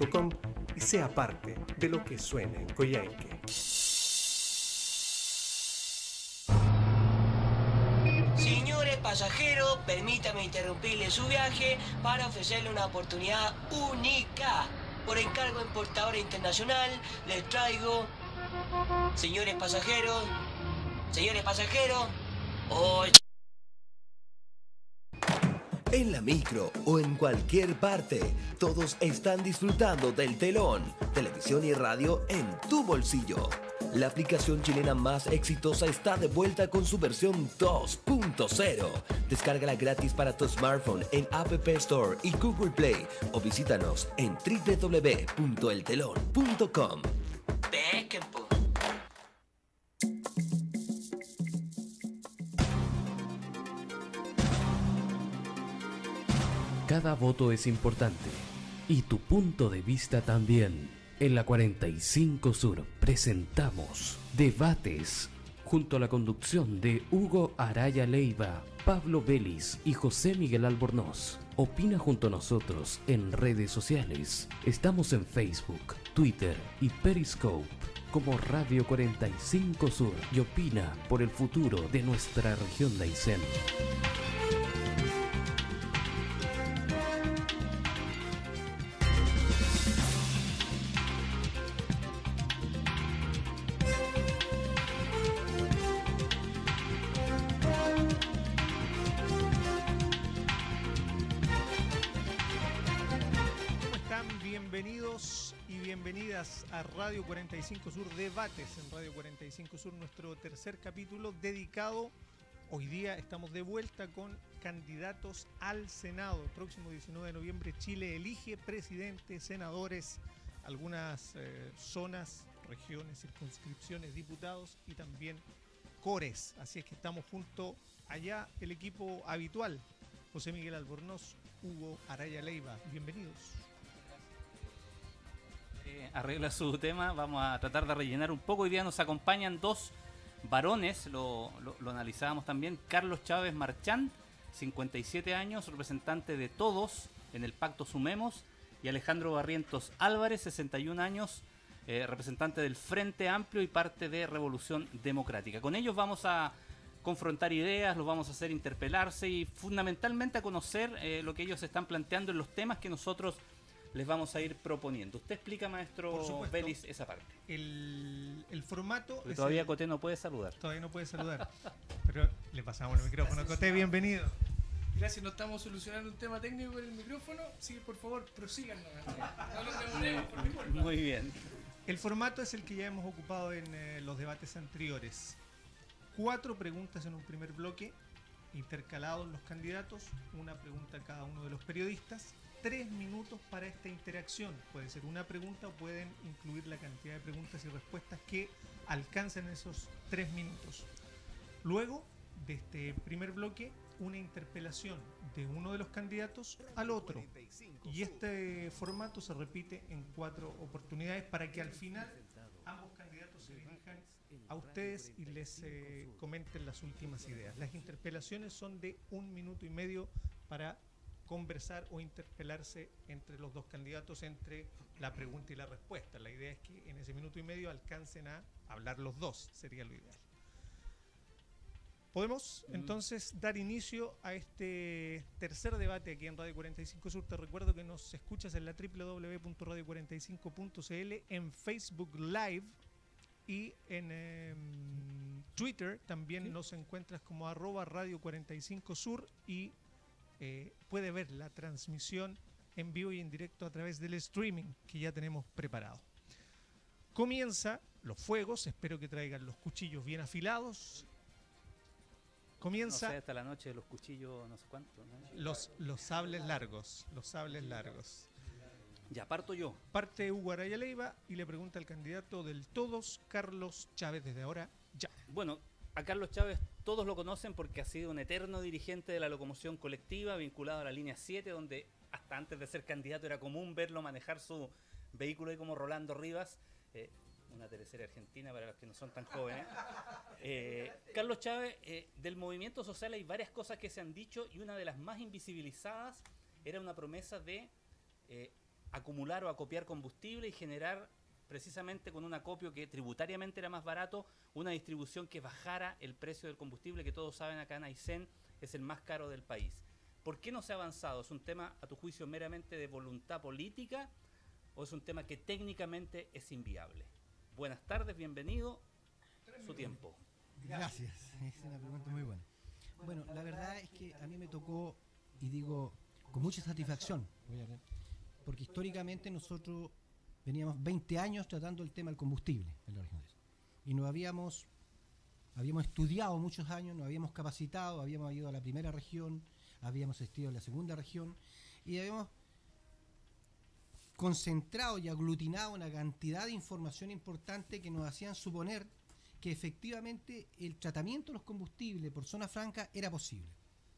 coyhaique.com y sea parte de lo que suena en Coyhaique. Señores pasajeros, permítame interrumpirle su viaje para ofrecerle una oportunidad única. Por encargo de importadora internacional, les traigo... Señores pasajeros, oh... En la micro o en cualquier parte, todos están disfrutando del Telón, televisión y radio en tu bolsillo. La aplicación chilena más exitosa está de vuelta con su versión 2.0. Descárgala gratis para tu smartphone en App Store y Google Play o visítanos en www.eltelon.com. Pesquen, po. Cada voto es importante y tu punto de vista también. En la 45 Sur presentamos Debates junto a la conducción de Hugo Araya Leiva, Pablo Vélez y José Miguel Albornoz. Opina junto a nosotros en redes sociales. Estamos en Facebook, Twitter y Periscope como Radio 45 Sur y opina por el futuro de nuestra región de Aysén. Bienvenidos y bienvenidas a Radio 45 Sur Debates en Radio 45 Sur, nuestro tercer capítulo dedicado. Hoy día estamos de vuelta con candidatos al Senado. El próximo 19 de noviembre Chile elige presidente, senadores, algunas zonas, regiones, circunscripciones, diputados y también cores. Así es que estamos junto allá el equipo habitual. José Miguel Albornoz, Hugo Araya Leiva. Bienvenidos. Arregla su tema, vamos a tratar de rellenar un poco. Hoy día nos acompañan dos varones, lo analizábamos también. Carlos Chávez Marchán, 57 años, representante de Todos en el Pacto Sumemos, y Alejandro Barrientos Álvarez, 61 años, representante del Frente Amplio y parte de Revolución Democrática. Con ellos vamos a confrontar ideas, los vamos a hacer interpelarse y fundamentalmente a conocer lo que ellos están planteando en los temas que nosotros les vamos a ir proponiendo. Usted explica, maestro Vélez, esa parte. El formato... Porque todavía Coté no puede saludar. Todavía no puede saludar. Pero le pasamos el micrófono. Gracias, Coté, bienvenido. Gracias, no estamos solucionando un tema técnico con el micrófono. Sí, por favor, prosigan. No nos demoremos, por mi culpa. Muy bien. El formato es el que ya hemos ocupado en los debates anteriores. 4 preguntas en un primer bloque, intercalados los candidatos, una pregunta a cada uno de los periodistas. 3 minutos para esta interacción. Puede ser una pregunta o pueden incluir la cantidad de preguntas y respuestas que alcancen esos 3 minutos. Luego de este primer bloque, una interpelación de uno de los candidatos al otro. Y este formato se repite en 4 oportunidades para que al final ambos candidatos se dirijan a ustedes y les comenten las últimas ideas. Las interpelaciones son de 1 minuto y medio para conversar o interpelarse entre los dos candidatos, entre la pregunta y la respuesta. La idea es que en ese minuto y medio alcancen a hablar los dos, sería lo ideal. Podemos entonces dar inicio a este tercer debate aquí en Radio 45 Sur. Te recuerdo que nos escuchas en la www.radio45.cl, en Facebook Live y en Twitter también. ¿Sí? Nos encuentras como @radio45sur y puede ver la transmisión en vivo y en directo a través del streaming que ya tenemos preparado. Comienza los fuegos, espero que traigan los cuchillos bien afilados. Comienza... No sé, hasta la noche de los cuchillos, no sé cuánto, ¿no? Los sables largos, los sables largos. Ya, parto yo. Parte Hugo Araya Leiva y le pregunta al candidato del Todos, Carlos Chávez, desde ahora ya. Bueno, a Carlos Chávez todos lo conocen porque ha sido un eterno dirigente de la locomoción colectiva, vinculado a la línea 7, donde hasta antes de ser candidato era común verlo manejar su vehículo ahí como Rolando Rivas, una teleserie argentina para los que no son tan jóvenes. Carlos Chávez, del movimiento social hay varias cosas que se han dicho y una de las más invisibilizadas era una promesa de acumular o acopiar combustible y generar, precisamente con un acopio que tributariamente era más barato, una distribución que bajara el precio del combustible, que todos saben acá en Aysén es el más caro del país. ¿Por qué no se ha avanzado? ¿Es un tema, a tu juicio, meramente de voluntad política o es un tema que técnicamente es inviable? Buenas tardes, bienvenido, su tiempo. Gracias, es una pregunta muy buena. Bueno, la verdad es que a mí me tocó, y digo con mucha satisfacción, porque históricamente nosotros veníamos 20 años tratando el tema del combustible en la región. Y nos habíamos estudiado muchos años, nos habíamos capacitado, habíamos ido a la primera región, habíamos asistido a la segunda región, y habíamos concentrado y aglutinado una cantidad de información importante que nos hacían suponer que efectivamente el tratamiento de los combustibles por zona franca era posible.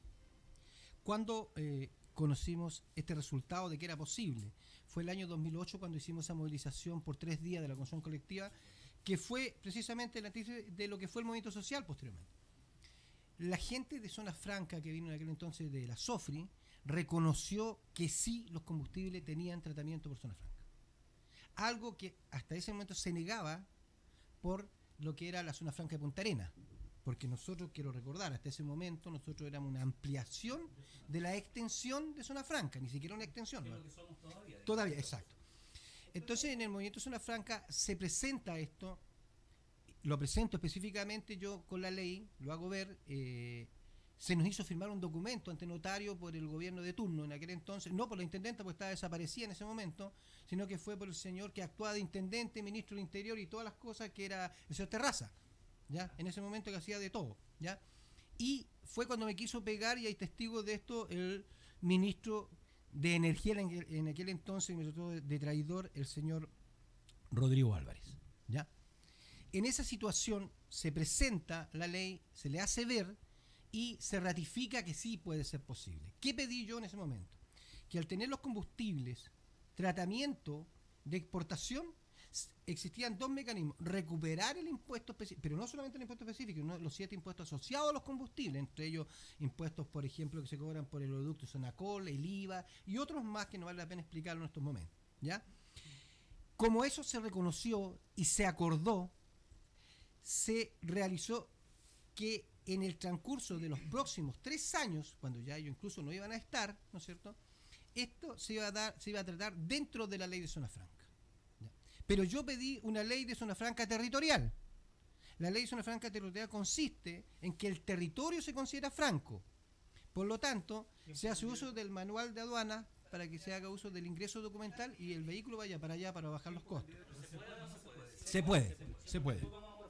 Cuando conocimos este resultado de que era posible, fue el año 2008 cuando hicimos esa movilización por 3 días de la Convención Colectiva, que fue precisamente el antítesis de lo que fue el movimiento social posteriormente. La gente de zona franca que vino en aquel entonces de la SOFRI reconoció que sí los combustibles tenían tratamiento por zona franca. Algo que hasta ese momento se negaba por lo que era la zona franca de Punta Arenas. Porque nosotros, quiero recordar, hasta ese momento nosotros éramos una ampliación de la extensión de zona franca, ni siquiera una extensión. Es lo que somos todavía. Todavía, exacto. Entonces en el movimiento Zona Franca se presenta esto, lo presento específicamente yo con la ley, lo hago ver, se nos hizo firmar un documento ante notario por el gobierno de turno en aquel entonces, no por la intendenta porque estaba desaparecida en ese momento, sino que fue por el señor que actuaba de intendente, ministro del Interior y todas las cosas, que era el señor Terraza, ¿ya? En ese momento que hacía de todo, ¿ya? Y fue cuando me quiso pegar, y hay testigos de esto, el ministro de Energía en aquel entonces, me trató de traidor, el señor Rodrigo Álvarez, ¿ya? En esa situación se presenta la ley, se le hace ver y se ratifica que sí puede ser posible. ¿Qué pedí yo en ese momento? Que al tener los combustibles, tratamiento de exportación, existían 2 mecanismos: recuperar el impuesto específico, pero no solamente el impuesto específico, sino los 7 impuestos asociados a los combustibles, entre ellos impuestos, por ejemplo, que se cobran por el producto Sonacol, el IVA y otros más que no vale la pena explicarlo en estos momentos, ¿ya? Como eso se reconoció y se acordó, se realizó que en el transcurso de los próximos 3 años, cuando ya ellos incluso no iban a estar, ¿no es cierto?, esto se iba a tratar dentro de la ley de zona franca. Pero yo pedí una ley de zona franca territorial. La ley de zona franca territorial consiste en que el territorio se considera franco. Por lo tanto, se hace uso del manual de aduana para que se haga uso del ingreso documental y el vehículo vaya para allá para bajar los costos. Se puede. Se puede.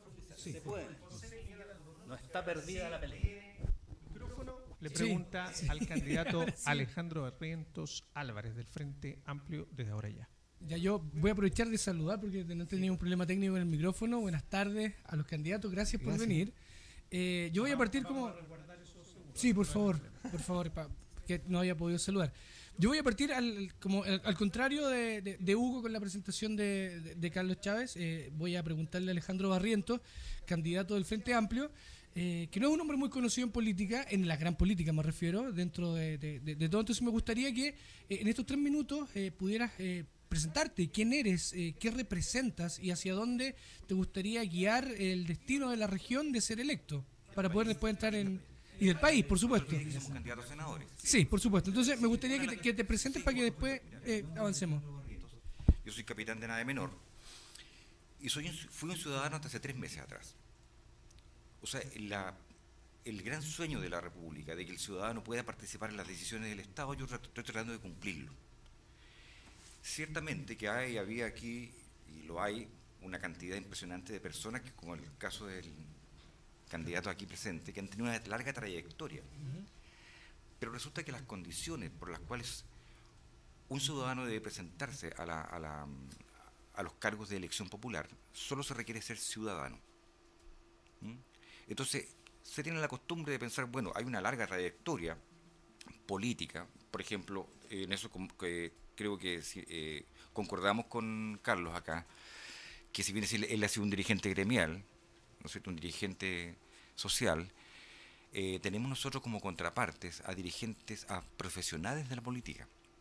No está perdida la pelea. Le pregunta al candidato Alejandro Barrientos Álvarez del Frente Amplio desde ahora ya. Ya, yo voy a aprovechar de saludar porque no he tenido un problema técnico en el micrófono. Buenas tardes a los candidatos, gracias por venir. Yo voy a partir como... Sí, por favor, que no había podido saludar. Yo voy a partir al contrario de Hugo con la presentación de Carlos Chávez. Voy a preguntarle a Alejandro Barrientos, candidato del Frente Amplio, que no es un hombre muy conocido en política, en la gran política me refiero, dentro de todo. Entonces me gustaría que en estos 3 minutos pudieras presentarte, quién eres, qué representas y hacia dónde te gustaría guiar el destino de la región de ser electo, para poder después entrar en... Y del país, por supuesto. Somos candidatos a senadores. Sí, por supuesto. Entonces me gustaría que te presentes para que después avancemos. Yo soy capitán de nave menor y fui un ciudadano hasta hace 3 meses atrás. O sea, el gran sueño de la República, de que el ciudadano pueda participar en las decisiones del Estado, yo estoy tratando de cumplirlo. Ciertamente que había aquí, y lo hay, una cantidad impresionante de personas, que como el caso del candidato aquí presente, que han tenido una larga trayectoria. Pero resulta que las condiciones por las cuales un ciudadano debe presentarse a los cargos de elección popular, solo se requiere ser ciudadano. Entonces, se tiene la costumbre de pensar, bueno, hay una larga trayectoria política, por ejemplo, en eso creo que concordamos con Carlos acá, que si bien él ha sido un dirigente gremial, ¿no es cierto?, un dirigente social, tenemos nosotros como contrapartes a dirigentes, a profesionales de la política,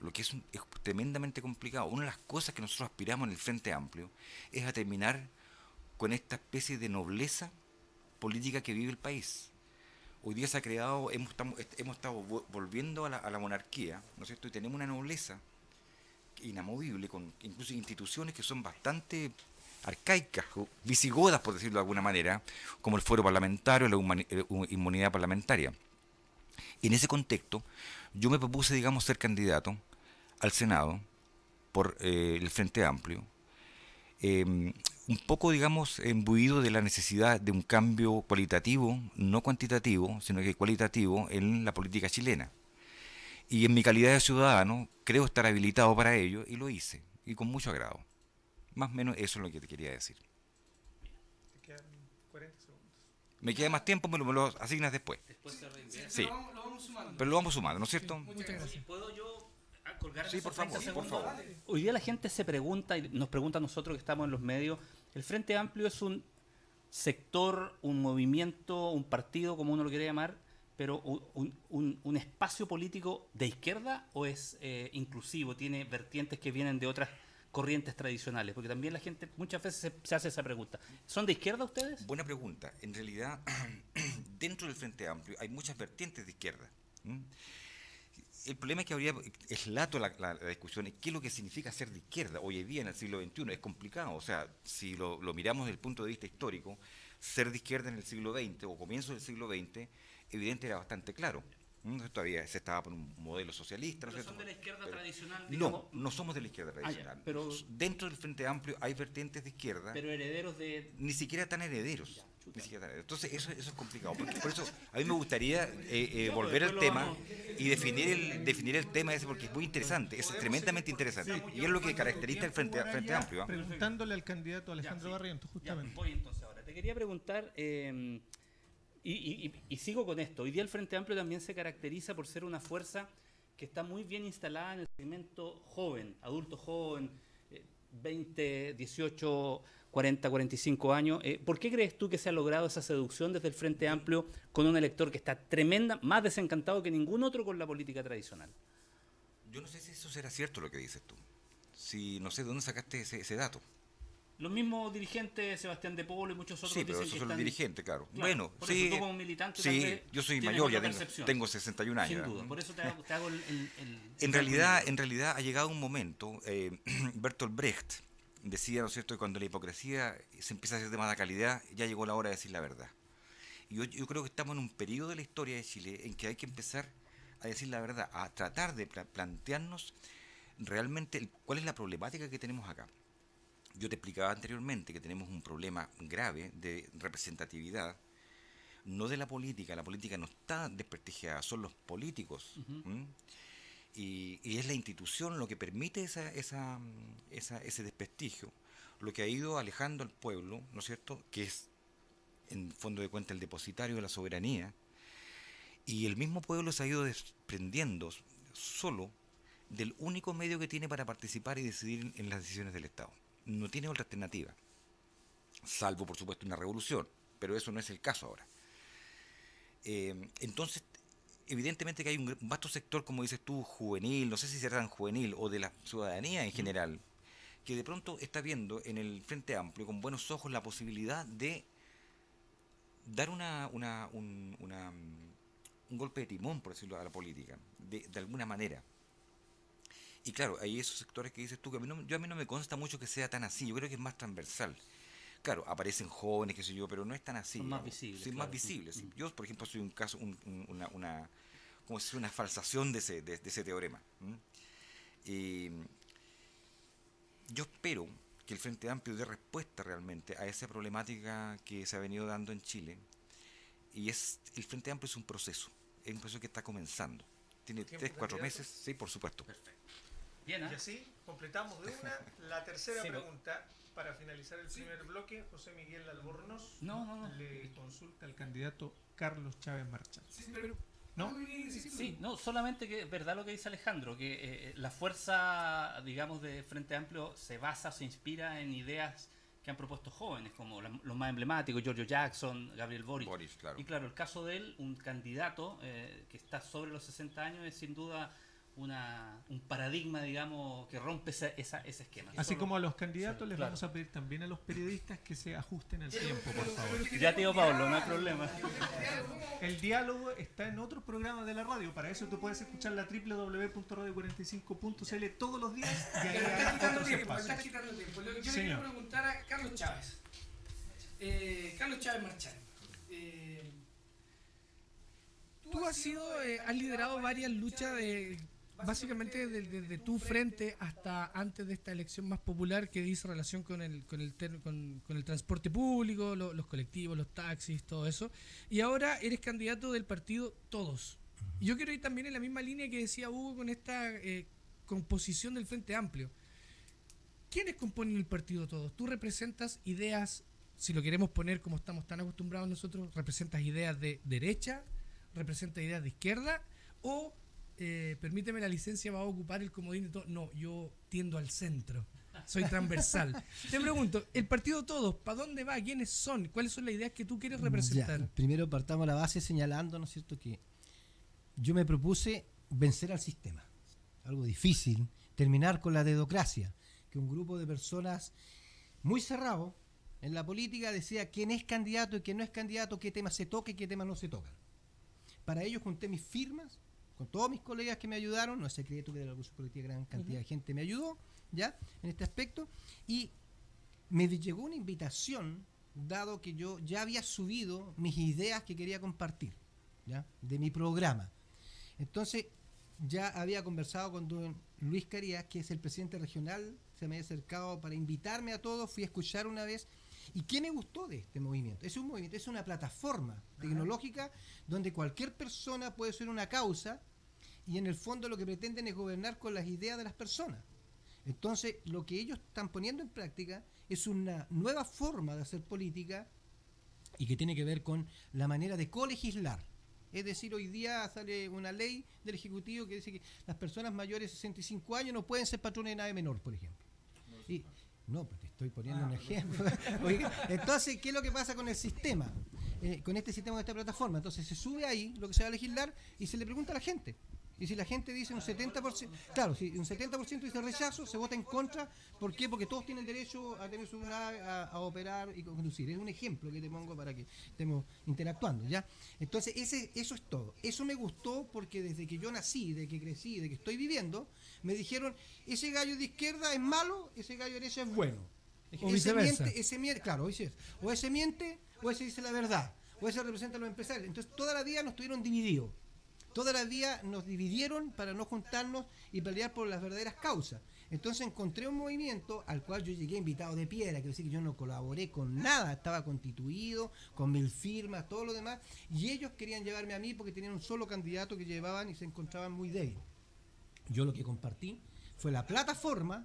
lo que es tremendamente complicado. Una de las cosas que nosotros aspiramos en el Frente Amplio es a terminar con esta especie de nobleza política que vive el país. Hoy día se ha creado, hemos estado volviendo a la monarquía, ¿no es cierto? Y tenemos una nobleza inamovible, con incluso instituciones que son bastante arcaicas, visigodas, por decirlo de alguna manera, como el fuero parlamentario, la inmunidad parlamentaria. En ese contexto, yo me propuse, digamos, ser candidato al Senado por el Frente Amplio, un poco, digamos, imbuido de la necesidad de un cambio cualitativo, no cuantitativo, sino que cualitativo en la política chilena. Y en mi calidad de ciudadano, creo estar habilitado para ello, y lo hice, y con mucho agrado. Más o menos eso es lo que te quería decir. Te quedan 40 segundos. Me queda más tiempo, me lo asignas después. Después se reinvierte. Sí, Lo vamos sumando. pero lo vamos sumando, ¿no es cierto? Muchas gracias. ¿Puedo yo colgar Sí, esos por favor, 30 por segundos? favor. Hoy día la gente se pregunta, y nos pregunta a nosotros que estamos en los medios, ¿el Frente Amplio es un sector, un movimiento, un partido, como uno lo quiere llamar, pero un espacio político de izquierda, o es inclusivo, tiene vertientes que vienen de otras corrientes tradicionales? Porque también la gente muchas veces se hace esa pregunta. ¿Son de izquierda ustedes? Buena pregunta. En realidad, dentro del Frente Amplio hay muchas vertientes de izquierda. El problema es que es lato la discusión, qué es lo que significa ser de izquierda hoy día en el siglo XXI. Es complicado. O sea, si lo miramos desde el punto de vista histórico, ser de izquierda en el siglo XX o comienzo del siglo XX, evidente era bastante claro. Todavía se estaba por un modelo socialista. ¿Pero ¿no? son de la izquierda tradicional? Digamos? No somos de la izquierda tradicional. Ya, pero dentro del Frente Amplio hay vertientes de izquierda. Pero herederos de... Ni siquiera tan herederos. Ya, chuta. Ni siquiera tan herederos. Entonces eso es complicado. Por eso a mí me gustaría volver después al lo tema vamos. y definir el tema ese, porque es muy interesante, es tremendamente interesante. Y es lo que caracteriza el Frente Amplio. ¿Ah? Preguntándole al candidato Alejandro Ya, sí. Barrientos, Ya, justamente. voy entonces ahora. Te quería preguntar, y sigo con esto. Hoy día el Frente Amplio también se caracteriza por ser una fuerza que está muy bien instalada en el segmento joven, adulto joven, 20, 18, 40, 45 años. ¿Por qué crees tú que se ha logrado esa seducción desde el Frente Amplio con un elector que está más desencantado que ningún otro con la política tradicional? Yo no sé si eso será cierto lo que dices tú. Si no sé de dónde sacaste ese dato. Los mismos dirigentes, Sebastián de Polo y muchos otros, Sí, pero dicen esos que son los están... dirigentes, claro. Claro, Bueno, por sí. eso tú como militante tal Sí, vez yo soy tienes mayor, ya otra percepción. tengo 61 años. Sin duda, por eso te hago el En realidad ha llegado un momento, Bertolt Brecht decía, ¿no es cierto?, que cuando la hipocresía se empieza a hacer de mala calidad, ya llegó la hora de decir la verdad. Y yo creo que estamos en un periodo de la historia de Chile en que hay que empezar a decir la verdad, a tratar de plantearnos realmente cuál es la problemática que tenemos acá. Yo te explicaba anteriormente que tenemos un problema grave de representatividad, no de la política no está desprestigiada, son los políticos. Y es la institución lo que permite ese desprestigio, lo que ha ido alejando al pueblo, ¿no es cierto?, que es en fondo de cuentas el depositario de la soberanía, y el mismo pueblo se ha ido desprendiendo solo del único medio que tiene para participar y decidir en las decisiones del Estado. No tiene otra alternativa, salvo por supuesto una revolución, pero eso no es el caso ahora. Entonces, evidentemente que hay un vasto sector, como dices tú, juvenil, no sé si será tan juvenil, o de la ciudadanía en general, que de pronto está viendo en el Frente Amplio con buenos ojos la posibilidad de dar un golpe de timón, por decirlo, a la política, de alguna manera. Y claro, hay esos sectores que dices tú, que a mí no me consta mucho que sea tan así, yo creo que es más transversal. Claro, aparecen jóvenes, qué sé yo, pero no es tan así. Son más visibles. Sí, claro. más visibles. Sí. Yo, por ejemplo, soy un caso, como si fuera una falsación de ese teorema. Y yo espero que el Frente Amplio dé respuesta realmente a esa problemática que se ha venido dando en Chile. Y el Frente Amplio es un proceso que está comenzando. Tiene 3-4 meses, sí, por supuesto. Perfecto. Bien, Y así completamos de una la tercera Sí, pregunta. Para finalizar el primer bloque, José Miguel Albornoz No. le consulta al candidato Carlos Chávez Marchán. ¿No? Sí, no, solamente que es verdad lo que dice Alejandro, que la fuerza, digamos, de Frente Amplio se inspira en ideas que han propuesto jóvenes, como los más emblemáticos, Giorgio Jackson, Gabriel Boric. Claro. Y claro, el caso de él, un candidato que está sobre los 60 años, es sin duda un paradigma, digamos, que rompe ese esquema. Así como a los candidatos les claro. vamos a pedir también a los periodistas que se ajusten al tiempo, por favor. Ya, tío Pablo, no hay problema. El diálogo está en otros programas de la radio. Para eso tú puedes escuchar la www.radio45.cl todos los días y ahí hay otros espacios. Yo le Señor. quiero preguntar a Carlos Chávez. Carlos Chávez Marchán. Tú has liderado varias luchas básicamente desde tu frente hasta antes de esta elección más popular que dice relación con el transporte público, los colectivos, los taxis, todo eso. Y ahora eres candidato del partido Todos. Y yo quiero ir también en la misma línea que decía Hugo con esta composición del Frente Amplio. ¿Quiénes componen el partido Todos? Tú representas ideas, si lo queremos poner como estamos tan acostumbrados nosotros, representas ideas de derecha, representas ideas de izquierda, o permíteme la licencia, va a ocupar el comodín de todo. No, yo tiendo al centro, soy transversal. Te pregunto, el partido Todos, ¿para dónde va? ¿Quiénes son? ¿Cuáles son las ideas que tú quieres representar? Ya, primero partamos la base señalando, ¿no es cierto?, que yo me propuse vencer al sistema. Algo difícil, terminar con la dedocracia, que un grupo de personas muy cerrado en la política decía quién es candidato y quién no es candidato, qué temas se toca y qué temas no se tocan. Para ello junté mis firmas con todos mis colegas que me ayudaron, no es secreto que de la Revolución Colectiva gran cantidad de gente me ayudó, ¿ya?, en este aspecto, y me llegó una invitación, dado que yo ya había subido mis ideas que quería compartir, ¿ya?, de mi programa. Entonces, ya había conversado con don Luis Carías, que es el presidente regional, se me había acercado para invitarme a todos, fui a escuchar una vez. ¿Y qué me gustó de este movimiento? Es un movimiento, es una plataforma tecnológica donde cualquier persona puede ser una causa y en el fondo lo que pretenden es gobernar con las ideas de las personas. Entonces, lo que ellos están poniendo en práctica es una nueva forma de hacer política y que tiene que ver con la manera de colegislar. Es decir, hoy día sale una ley del Ejecutivo que dice que las personas mayores de 65 años no pueden ser patrones de nave menor, por ejemplo. Y, no, pues te estoy poniendo un ejemplo. Oiga, entonces, ¿qué es lo que pasa con el sistema? Con este sistema, con esta plataforma. Entonces se sube ahí lo que se va a legislar y se le pregunta a la gente. Y si la gente dice un 70%, claro, si un 70% dice rechazo, se vota en contra. ¿Por qué? Porque todos tienen derecho a tener su nave, a operar y conducir. Es un ejemplo que te pongo para que estemos interactuando, ¿ya? Entonces, eso es todo. Eso me gustó porque desde que yo nací, de que crecí, de que estoy viviendo, me dijeron, ese gallo de izquierda es malo, ese gallo de derecha es bueno. O viceversa. Ese miente, claro, o ese miente, o ese dice la verdad, o ese representa a los empresarios. Entonces, toda la vida nos tuvieron divididos. Toda la vida nos dividieron para no juntarnos y pelear por las verdaderas causas. Entonces encontré un movimiento al cual yo llegué invitado de piedra, quiero decir que yo no colaboré con nada, estaba constituido, con 1000 firmas, todo lo demás, y ellos querían llevarme a mí porque tenían un solo candidato que llevaban y se encontraban muy débiles. Yo lo que compartí fue la plataforma,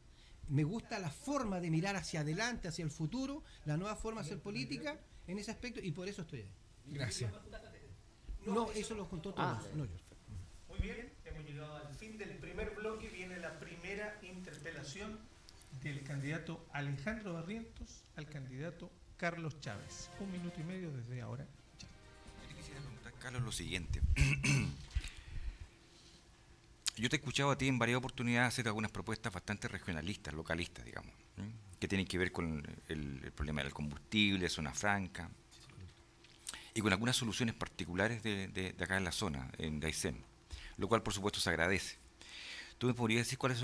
me gusta la forma de mirar hacia adelante, hacia el futuro, la nueva forma de hacer política en ese aspecto, y por eso estoy ahí. Gracias. No, eso lo juntó todos, no yo. Muy bien, hemos llegado al fin del primer bloque. Viene la primera interpelación del candidato Alejandro Barrientos al candidato Carlos Chávez. 1 minuto y medio desde ahora. Ya. Yo te quisiera preguntar, Carlos, lo siguiente. Yo te he escuchado a ti en varias oportunidades hacer algunas propuestas bastante regionalistas, localistas, digamos, que tienen que ver con el problema del combustible, zona franca, y con algunas soluciones particulares de acá en la zona, en Aysén, lo cual por supuesto se agradece. ¿Tú me podrías decir cuáles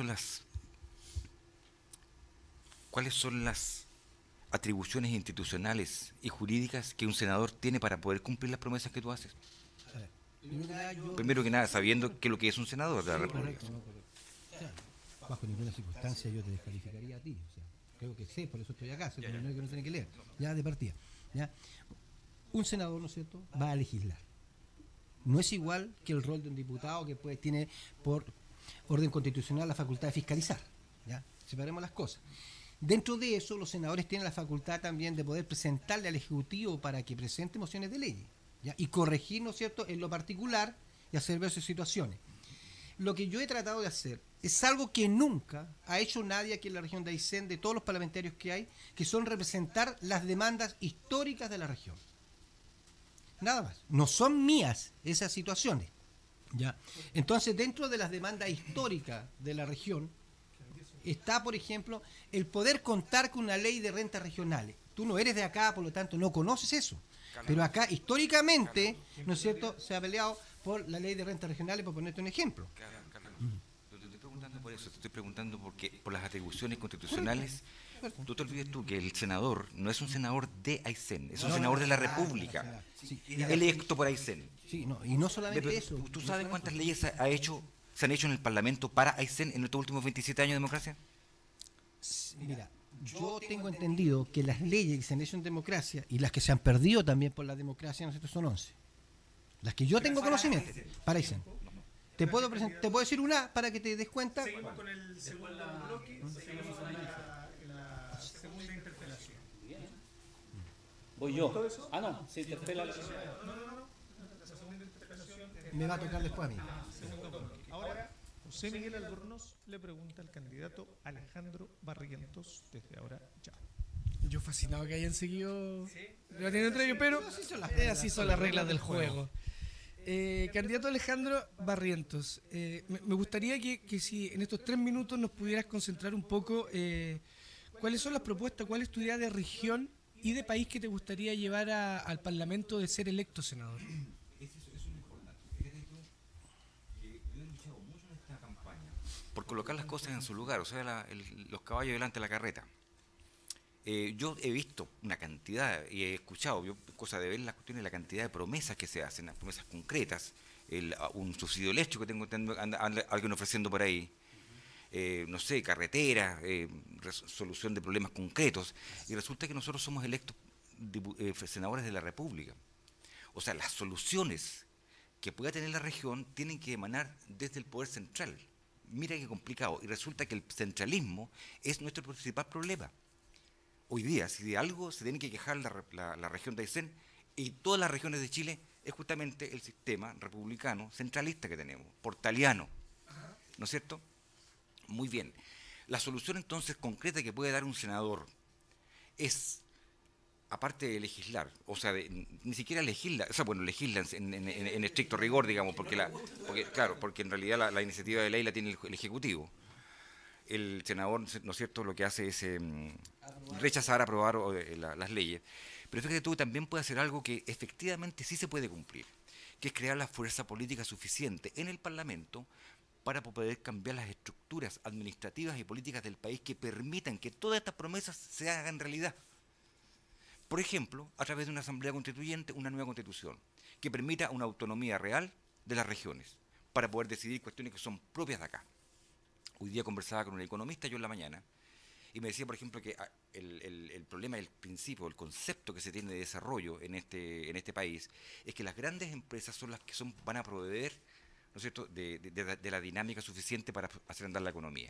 son las atribuciones institucionales y jurídicas que un senador tiene para poder cumplir las promesas que tú haces? Primero que nada, sabiendo qué es lo que es un senador de la República. Correcto. O sea, bajo ninguna circunstancia yo te descalificaría a ti. O sea, creo que sé, por eso estoy acá, es lo primero que no tiene que leer, ya de partida. ¿Ya? Un senador, ¿no es cierto?, va a legislar. No es igual que el rol de un diputado que tiene por orden constitucional la facultad de fiscalizar. ¿Ya? Separemos las cosas. Dentro de eso, los senadores tienen la facultad también de poder presentarle al Ejecutivo para que presente mociones de ley, ¿ya? Y corregir, ¿no es cierto?, en lo particular y hacer ver sus situaciones. Lo que yo he tratado de hacer es algo que nunca ha hecho nadie aquí en la región de Aysén, de todos los parlamentarios que hay, que son representar las demandas históricas de la región. Nada más. No son mías esas situaciones. Ya. Entonces, dentro de las demandas históricas de la región, está, por ejemplo, el poder contar con una ley de rentas regionales. Tú no eres de acá, por lo tanto, no conoces eso. Pero acá, históricamente, ¿no es cierto?, se ha peleado por la ley de rentas regionales, por ponerte un ejemplo. No te estoy preguntando por eso, te estoy preguntando por las atribuciones constitucionales. Tú te olvides tú que el senador no es un senador de Aysén, es un senador de la República, electo por Aysén. Sí, no, y no solamente eso. ¿Tú sabes cuántas leyes se han hecho en el Parlamento para Aysén en estos últimos 27 años de democracia? Mira, yo tengo entendido que las leyes que se han hecho en democracia y las que se han perdido también por la democracia, ¿no es cierto?, son 11. Las que yo tengo conocimiento, para Aysén. Te puedo decir una para que te des cuenta. Seguimos con el segundo bloque, seguimos con la segunda interpelación. Voy yo. Ah, no, se interpela. La segunda interpelación Me va a tocar después a mí. segundo bloque. Ahora, José Miguel Albornoz le pregunta al candidato Alejandro Barrientos desde ahora ya. Yo fascinado que hayan seguido debatiendo entre ellos, pero así son las reglas del juego. Candidato Alejandro Barrientos, me gustaría que si en estos 3 minutos nos pudieras concentrar un poco cuáles son las propuestas, cuál es tu idea de región y de país que te gustaría llevar al Parlamento de ser electo senador. Eso es lo importante. Fíjate tú que yo he luchado mucho en esta campaña por colocar las cosas en su lugar, o sea, los caballos delante de la carreta. Yo he visto una cantidad, y he escuchado, cosa de ver las cuestiones, la cantidad de promesas que se hacen, las promesas concretas, un subsidio eléctrico que tengo alguien ofreciendo por ahí, no sé, carreteras, solución de problemas concretos, y resulta que nosotros somos electos senadores de la República. O sea, las soluciones que pueda tener la región tienen que emanar desde el poder central. Mira qué complicado, y resulta que el centralismo es nuestro principal problema. Hoy día, si de algo se tiene que quejar la región de Aysén y todas las regiones de Chile, es justamente el sistema republicano centralista que tenemos, portaliano, ¿no es cierto? Muy bien. La solución entonces concreta que puede dar un senador es, aparte de legislar, o sea, ni siquiera legisla, o sea, bueno, legisla en estricto rigor, digamos, porque en realidad la iniciativa de ley la tiene el Ejecutivo. El senador, ¿no es cierto?, lo que hace es rechazar, aprobar las leyes. Pero fíjate tú, también puede hacer algo que efectivamente sí se puede cumplir, que es crear la fuerza política suficiente en el Parlamento para poder cambiar las estructuras administrativas y políticas del país que permitan que todas estas promesas se hagan realidad. Por ejemplo, a través de una asamblea constituyente, una nueva constitución, que permita una autonomía real de las regiones, para poder decidir cuestiones que son propias de acá. Hoy día conversaba con un economista yo en la mañana y me decía, por ejemplo, que el problema, el principio, el concepto que se tiene de desarrollo en este país es que las grandes empresas son las que van a proveer, ¿no es cierto?, de la dinámica suficiente para hacer andar la economía,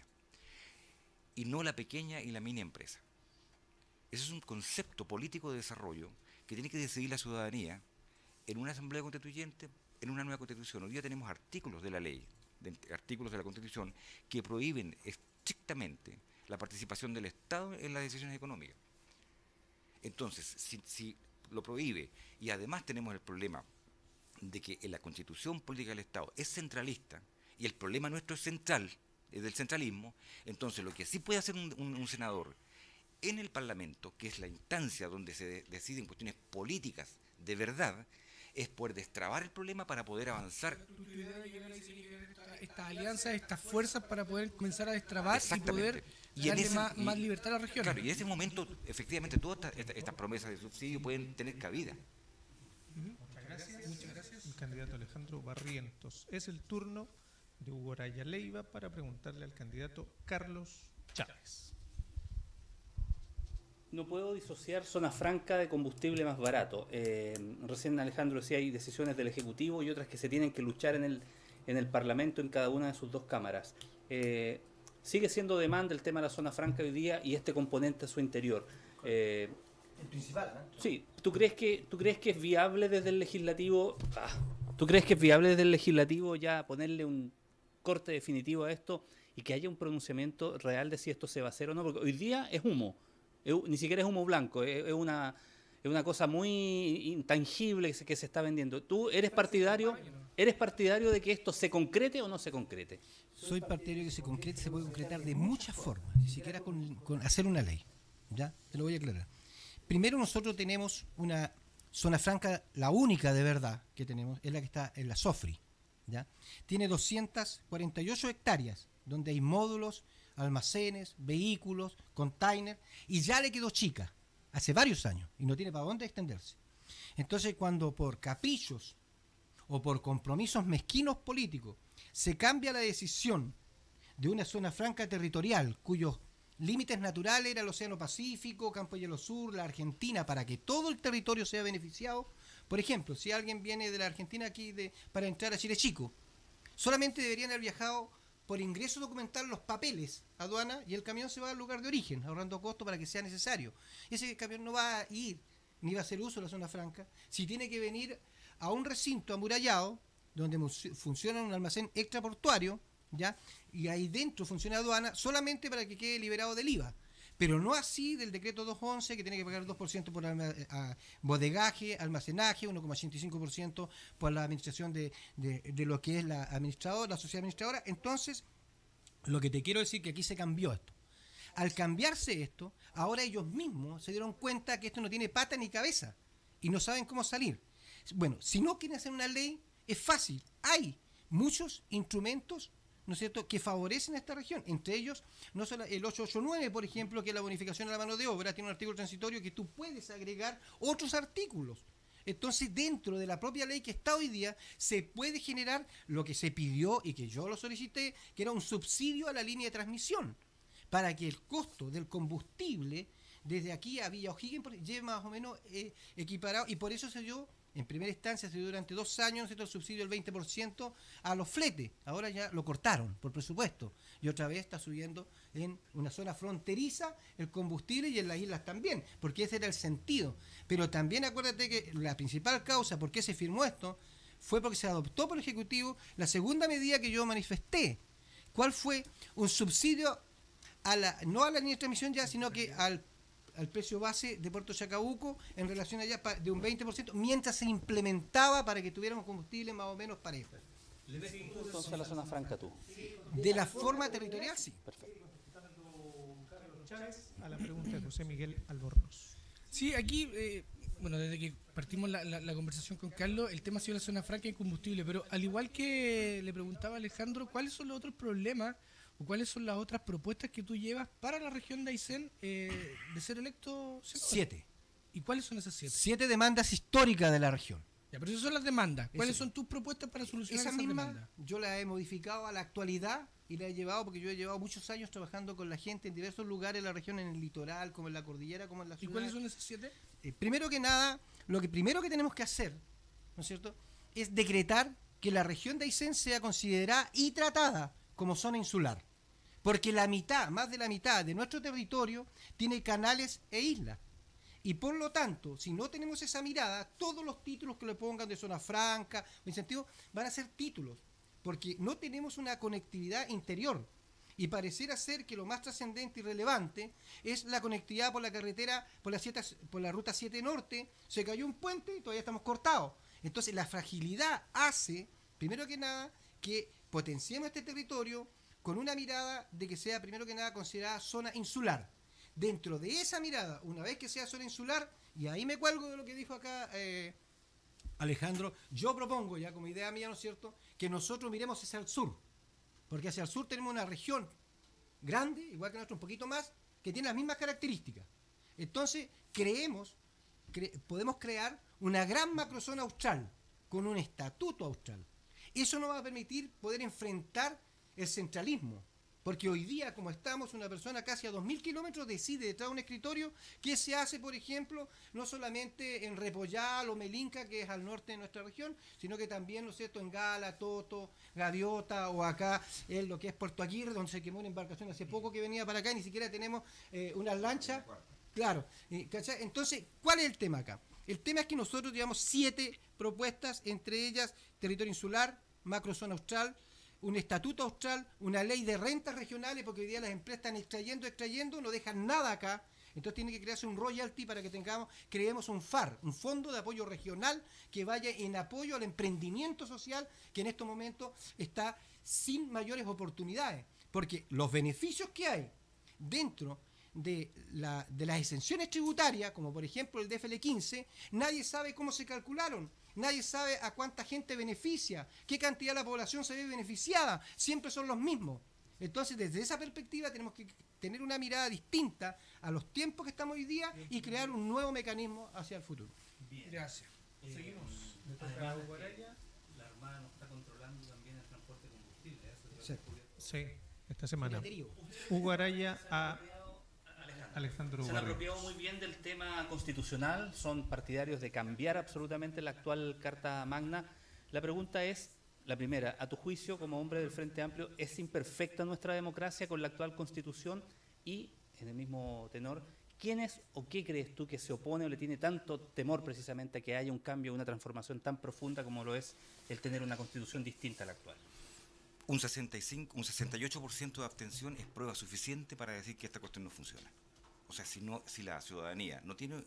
y no la pequeña y la mini empresa. Ese es un concepto político de desarrollo que tiene que decidir la ciudadanía en una asamblea constituyente, en una nueva constitución. Hoy día tenemos artículos de la ley, artículos de la Constitución que prohíben estrictamente la participación del Estado en las decisiones económicas. Entonces, si lo prohíbe, y además tenemos el problema de que en la Constitución política del Estado es centralista, y el problema nuestro es central, es del centralismo, entonces lo que sí puede hacer un senador en el Parlamento, que es la instancia donde se deciden cuestiones políticas de verdad, es poder destrabar el problema para poder avanzar. Estas alianzas, estas fuerzas para poder comenzar a destrabar y poder darle más libertad a la región. Claro, y en ese momento, efectivamente, todas estas promesas de subsidio pueden tener cabida. Muchas gracias. El candidato Alejandro Barrientos. Es el turno de Hugo Araya Leiva para preguntarle al candidato Carlos Chávez. No puedo disociar zona franca de combustible más barato. Recién Alejandro decía, hay decisiones del Ejecutivo y otras que se tienen que luchar en el Parlamento, en cada una de sus dos cámaras. Sigue siendo demanda el tema de la zona franca hoy día y este componente a su interior. El principal, ¿no? Sí. ¿Tú crees que es viable desde el Legislativo? ¿Tú crees que es viable desde el Legislativo ya ponerle un corte definitivo a esto y que haya un pronunciamiento real de si esto se va a hacer o no? Porque hoy día es humo. Ni siquiera es humo blanco, es es una cosa muy intangible que se está vendiendo. ¿Tú eres partidario de que esto se concrete o no se concrete? Soy partidario de que se concrete, se puede concretar de muchas formas, ni siquiera con hacer una ley. ¿Ya? Te lo voy a aclarar. Primero, nosotros tenemos una zona franca, la única de verdad que tenemos, es la que está en la Sofri. ¿Ya? Tiene 248 hectáreas, donde hay módulos, almacenes, vehículos, containers, y ya le quedó chica, hace varios años, y no tiene para dónde extenderse. Entonces, cuando por caprichos o por compromisos mezquinos políticos se cambia la decisión de una zona franca territorial, cuyos límites naturales era el Océano Pacífico, Campo Hielo Sur, la Argentina, para que todo el territorio sea beneficiado. Por ejemplo, si alguien viene de la Argentina aquí para entrar a Chile Chico, solamente deberían haber viajado por ingreso documental los papeles a aduana y el camión se va al lugar de origen, ahorrando costos para que sea necesario. Ese camión no va a ir, ni va a hacer uso de la zona franca, si tiene que venir a un recinto amurallado, donde funciona un almacén extraportuario, ¿ya? Y ahí dentro funciona aduana solamente para que quede liberado del IVA. Pero no así del decreto 211, que tiene que pagar 2% por bodegaje, almacenaje, 1,85% por la administración de lo que es la sociedad administradora. Entonces, lo que te quiero decir es que aquí se cambió esto. Al cambiarse esto, ahora ellos mismos se dieron cuenta que esto no tiene pata ni cabeza y no saben cómo salir. Bueno, si no quieren hacer una ley, es fácil. Hay muchos instrumentos, ¿no es cierto?, que favorecen a esta región. Entre ellos, no solo el 889, por ejemplo, que es la bonificación a la mano de obra, tiene un artículo transitorio que tú puedes agregar otros artículos. Entonces, dentro de la propia ley que está hoy día, se puede generar lo que se pidió y que yo lo solicité, que era un subsidio a la línea de transmisión, para que el costo del combustible desde aquí a Villa O'Higgins lleve más o menos equiparado, y por eso se dio. En primera instancia se dio durante 2 años el subsidio del 20% a los fletes. Ahora ya lo cortaron por presupuesto. Y otra vez está subiendo en una zona fronteriza el combustible y en las islas también, porque ese era el sentido. Pero también acuérdate que la principal causa por qué se firmó esto fue porque se adoptó por el Ejecutivo la segunda medida que yo manifesté. ¿Cuál fue? Un subsidio no a la línea de transmisión ya, sino que al precio base de Puerto Chacabuco en relación allá de un 20%, mientras se implementaba para que tuviéramos combustible más o menos parejo. ¿Le ves entonces a la zona franca tú? De la forma territorial, sí. Perfecto. Chávez, a la pregunta de José Miguel Albornoz. Sí, aquí, bueno, desde que partimos la conversación con Carlos, el tema ha sido la zona franca y combustible, pero al igual que le preguntaba Alejandro, ¿cuáles son los otros problemas o cuáles son las otras propuestas que tú llevas para la región de Aysén de ser electo? 7. ¿Y cuáles son esas 7? 7 demandas históricas de la región. Ya, pero esas son las demandas. ¿Cuáles son tus propuestas para solucionar esa esas misma demandas? Yo la he modificado a la actualidad y la he llevado, porque yo he llevado muchos años trabajando con la gente en diversos lugares de la región, en el litoral, como en la cordillera, como en la ciudad. ¿Y cuáles son esas 7? Primero que nada, lo que primero que tenemos que hacer, ¿no es cierto?, es decretar que la región de Aysén sea considerada y tratada como zona insular. Porque más de la mitad de nuestro territorio tiene canales e islas. Y por lo tanto, si no tenemos esa mirada, todos los títulos que le pongan de zona franca o incentivos van a ser títulos, porque no tenemos una conectividad interior. Y pareciera ser que lo más trascendente y relevante es la conectividad por la carretera, por la ruta 7 Norte. Se cayó un puente y todavía estamos cortados. Entonces la fragilidad hace, primero que nada, que potenciemos este territorio con una mirada de que sea, primero que nada, considerada zona insular. Dentro de esa mirada, una vez que sea zona insular, y ahí me cuelgo de lo que dijo acá Alejandro, yo propongo, ya como idea mía, ¿no es cierto?, que nosotros miremos hacia el sur, porque hacia el sur tenemos una región grande, igual que nuestra, un poquito más, que tiene las mismas características. Entonces, podemos crear una gran macrozona austral, con un estatuto austral. Eso nos va a permitir poder enfrentar el centralismo, porque hoy día, como estamos, una persona casi a 2.000 kilómetros decide detrás de un escritorio que se hace, por ejemplo, no solamente en Repollal o Melinca, que es al norte de nuestra región, sino que también, ¿no es cierto?, en Gala, Toto, Gaviota, o acá en lo que es Puerto Aguirre, donde se quemó una embarcación hace poco que venía para acá, y ni siquiera tenemos unas lanchas. Claro, ¿cachai? Entonces, ¿cuál es el tema acá? El tema es que nosotros llevamos 7 propuestas, entre ellas territorio insular, macrozona austral, un estatuto austral, una ley de rentas regionales, porque hoy día las empresas están extrayendo, no dejan nada acá. Entonces tiene que crearse un royalty para que creemos un FAR, un Fondo de Apoyo Regional que vaya en apoyo al emprendimiento social que en estos momentos está sin mayores oportunidades. Porque los beneficios que hay dentro de las exenciones tributarias, como por ejemplo el DFL 15, nadie sabe cómo se calcularon. Nadie sabe a cuánta gente beneficia, qué cantidad de la población se ve beneficiada, siempre son los mismos. Entonces, desde esa perspectiva tenemos que tener una mirada distinta a los tiempos que estamos hoy día y crear un nuevo mecanismo hacia el futuro. Bien. Gracias. Seguimos. Además, la Armada nos está controlando también el transporte de combustible. Sí, esta semana. Hugo Araya a Alejandro Se han Barrios. apropiado muy bien del tema constitucional, son partidarios de cambiar absolutamente la actual Carta Magna. La pregunta es, la primera, a tu juicio, como hombre del Frente Amplio, ¿es imperfecta nuestra democracia con la actual Constitución? Y, en el mismo tenor, ¿quién es o qué crees tú que se opone o le tiene tanto temor precisamente a que haya un cambio, una transformación tan profunda como lo es el tener una Constitución distinta a la actual? Un 68% de abstención es prueba suficiente para decir que esta cuestión no funciona. O sea, si la ciudadanía no tiene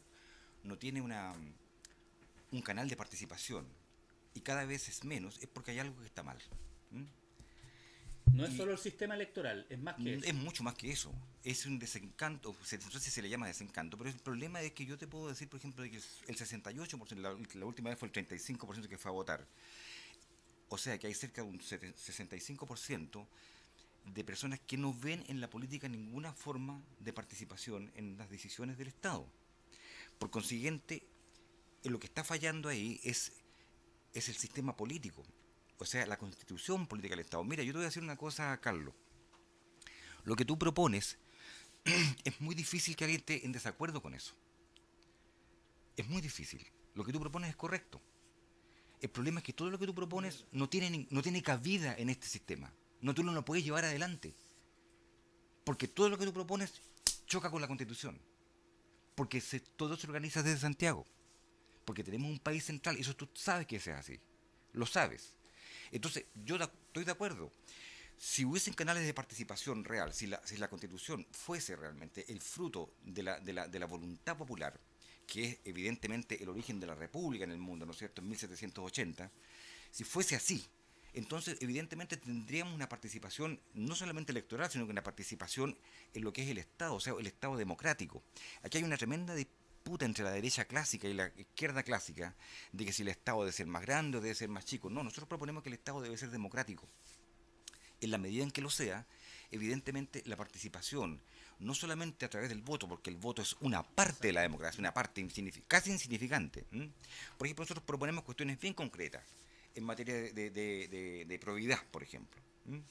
un canal de participación y cada vez es menos, es porque hay algo que está mal. No es solo el sistema electoral, es más que eso. Es mucho más que eso. Es un desencanto, no sé si se le llama desencanto, pero el problema es que yo te puedo decir, por ejemplo, de que el 68%, la última vez fue el 35% que fue a votar. O sea, que hay cerca de un 65% de personas que no ven en la política ninguna forma de participación en las decisiones del Estado. Por consiguiente, lo que está fallando ahí es el sistema político, o sea, la constitución política del Estado. Mira, yo te voy a decir una cosa, Carlos. Lo que tú propones, es muy difícil que alguien esté en desacuerdo con eso. Es muy difícil. Lo que tú propones es correcto. El problema es que todo lo que tú propones no tiene cabida en este sistema. Tú no lo puedes llevar adelante. Porque todo lo que tú propones choca con la Constitución. Porque todo se organiza desde Santiago. Porque tenemos un país central. Y eso tú sabes que eso es así. Lo sabes. Entonces, yo estoy de acuerdo. Si hubiesen canales de participación real, si la Constitución fuese realmente el fruto de la voluntad popular, que es evidentemente el origen de la República en el mundo, ¿no es cierto?, en 1780, si fuese así, entonces evidentemente tendríamos una participación no solamente electoral, sino que una participación en lo que es el Estado, o sea, el Estado democrático. Aquí hay una tremenda disputa entre la derecha clásica y la izquierda clásica de que si el Estado debe ser más grande o debe ser más chico. No, nosotros proponemos que el Estado debe ser democrático. En la medida en que lo sea, evidentemente la participación, no solamente a través del voto, porque el voto es una parte de la democracia, una parte casi insignificante. Por ejemplo, nosotros proponemos cuestiones bien concretas en materia de probidad, por ejemplo.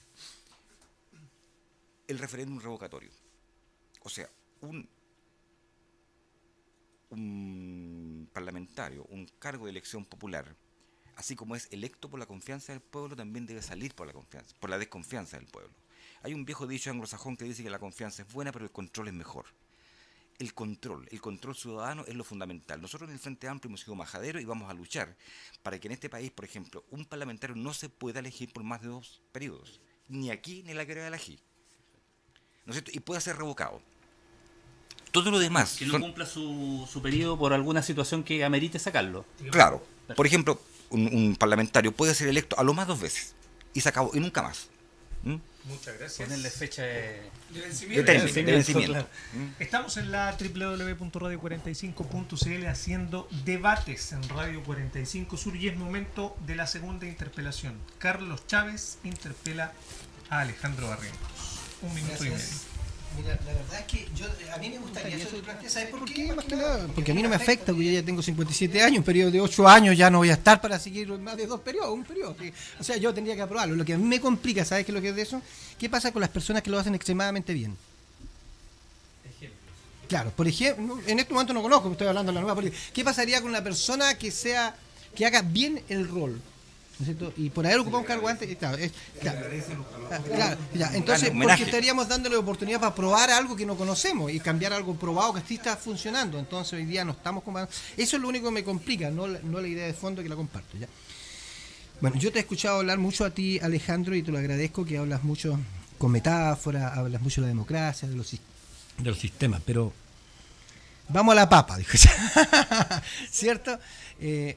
El referéndum revocatorio. O sea, un parlamentario, un cargo de elección popular, así como es electo por la confianza del pueblo, también debe salir por la desconfianza del pueblo. Hay un viejo dicho anglosajón que dice que la confianza es buena, pero el control es mejor. El control ciudadano es lo fundamental. Nosotros en el Frente Amplio hemos sido majaderos y vamos a luchar para que en este país, por ejemplo, un parlamentario no se pueda elegir por más de 2 periodos, ni aquí ni en la querida de la Ají, ¿no es cierto? Y pueda ser revocado. Todo lo demás... Que no cumpla su periodo por alguna situación que amerite sacarlo. Claro. Por ejemplo, un parlamentario puede ser electo a lo más 2 veces y se acabó, y nunca más. Muchas gracias. Ponerle fecha de vencimiento. Claro. Estamos en la www.radio45.cl haciendo debates en Radio 45 Sur y es momento de la segunda interpelación. Carlos Chávez interpela a Alejandro Barrientos. 1 minuto y medio. Mira, la verdad es que a mí me gustaría eso de práctica. ¿Sabes por qué? Más que nada, porque a mí no me afecta, porque yo ya tengo 57 años, un periodo de 8 años ya no voy a estar para seguir más de 2 periodos, un periodo. O sea, yo tendría que aprobarlo. Lo que a mí me complica, ¿sabes qué es lo que es de eso? ¿Qué pasa con las personas que lo hacen extremadamente bien? Claro, por ejemplo, en este momento no conozco, estoy hablando de la nueva política. ¿Qué pasaría con una persona que haga bien el rol? ¿No es cierto? Y por haber ocupado un cargo antes, claro, entonces, ¿por qué estaríamos dándole oportunidad para probar algo que no conocemos y cambiar algo probado que sí está funcionando? Entonces hoy día no estamos comparando. Eso es lo único que me complica, no la idea de fondo que la comparto. ¿Ya? Bueno, yo te he escuchado hablar mucho a ti, Alejandro, y te lo agradezco, que hablas mucho con metáfora, hablas mucho de la democracia, de los sistemas, pero vamos a la papa, dijo. ¿Cierto? En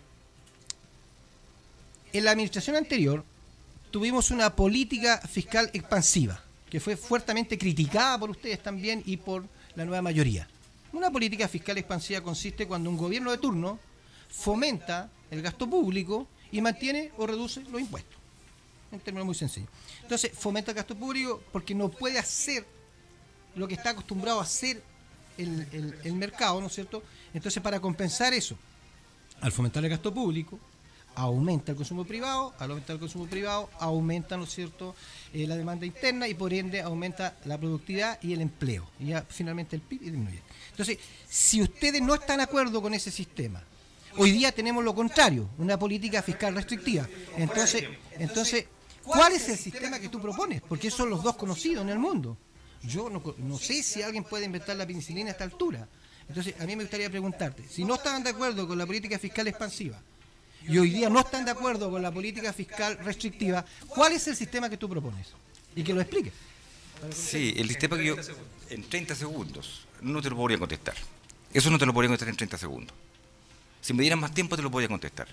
la administración anterior tuvimos una política fiscal expansiva, que fue fuertemente criticada por ustedes también y por la nueva mayoría. Una política fiscal expansiva consiste cuando un gobierno de turno fomenta el gasto público y mantiene o reduce los impuestos. En términos muy sencillos. Entonces, fomenta el gasto público porque no puede hacer lo que está acostumbrado a hacer el mercado, ¿no es cierto? Entonces, para compensar eso, al fomentar el gasto público, aumenta el consumo privado, al aumentar el consumo privado, aumenta, ¿no es cierto?, la demanda interna y por ende aumenta la productividad y el empleo. Y ya finalmente el PIB disminuye. Entonces, si ustedes no están de acuerdo con ese sistema, hoy día tenemos lo contrario, una política fiscal restrictiva. Entonces, ¿cuál es el sistema que tú propones? Porque esos son los dos conocidos en el mundo. Yo no sé si alguien puede inventar la penicilina a esta altura. Entonces, a mí me gustaría preguntarte, si no estaban de acuerdo con la política fiscal expansiva y hoy día no están de acuerdo con la política fiscal restrictiva, ¿cuál es el sistema que tú propones? Y que lo expliques. Sí, el sistema que yo, en 30 segundos, no te lo podría contestar. Eso no te lo podría contestar en 30 segundos. Si me dieran más tiempo te lo podría contestar.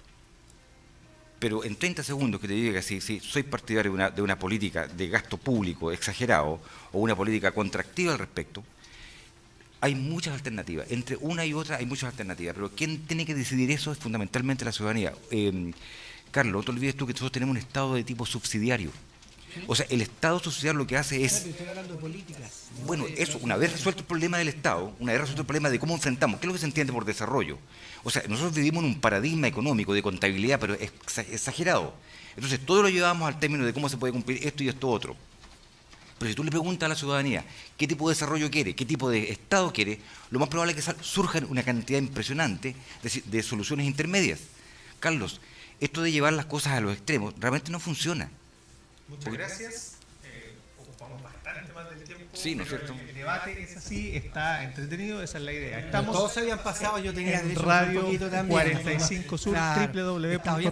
Pero en 30 segundos que te diga si soy partidario de una política de gasto público exagerado o una política contractiva al respecto, hay muchas alternativas. Entre una y otra hay muchas alternativas, pero quien tiene que decidir eso es fundamentalmente la ciudadanía. Carlos, no te olvides tú que nosotros tenemos un Estado de tipo subsidiario. O sea, el Estado subsidiario lo que hace es... Bueno, eso, una vez resuelto el problema del Estado, una vez resuelto el problema de cómo enfrentamos, ¿qué es lo que se entiende por desarrollo? O sea, nosotros vivimos en un paradigma económico de contabilidad, pero exagerado. Entonces, todo lo llevamos al término de cómo se puede cumplir esto y esto otro. Pero si tú le preguntas a la ciudadanía qué tipo de desarrollo quiere, qué tipo de Estado quiere, lo más probable es que surjan una cantidad impresionante de soluciones intermedias. Carlos, esto de llevar las cosas a los extremos realmente no funciona. Muchas gracias. Ocupamos bastante más del tiempo. Sí, ¿no es cierto? El debate es así, está entretenido, esa es la idea. Estamos todos se habían pasado, yo tenía en Radio 45 Sur, claro,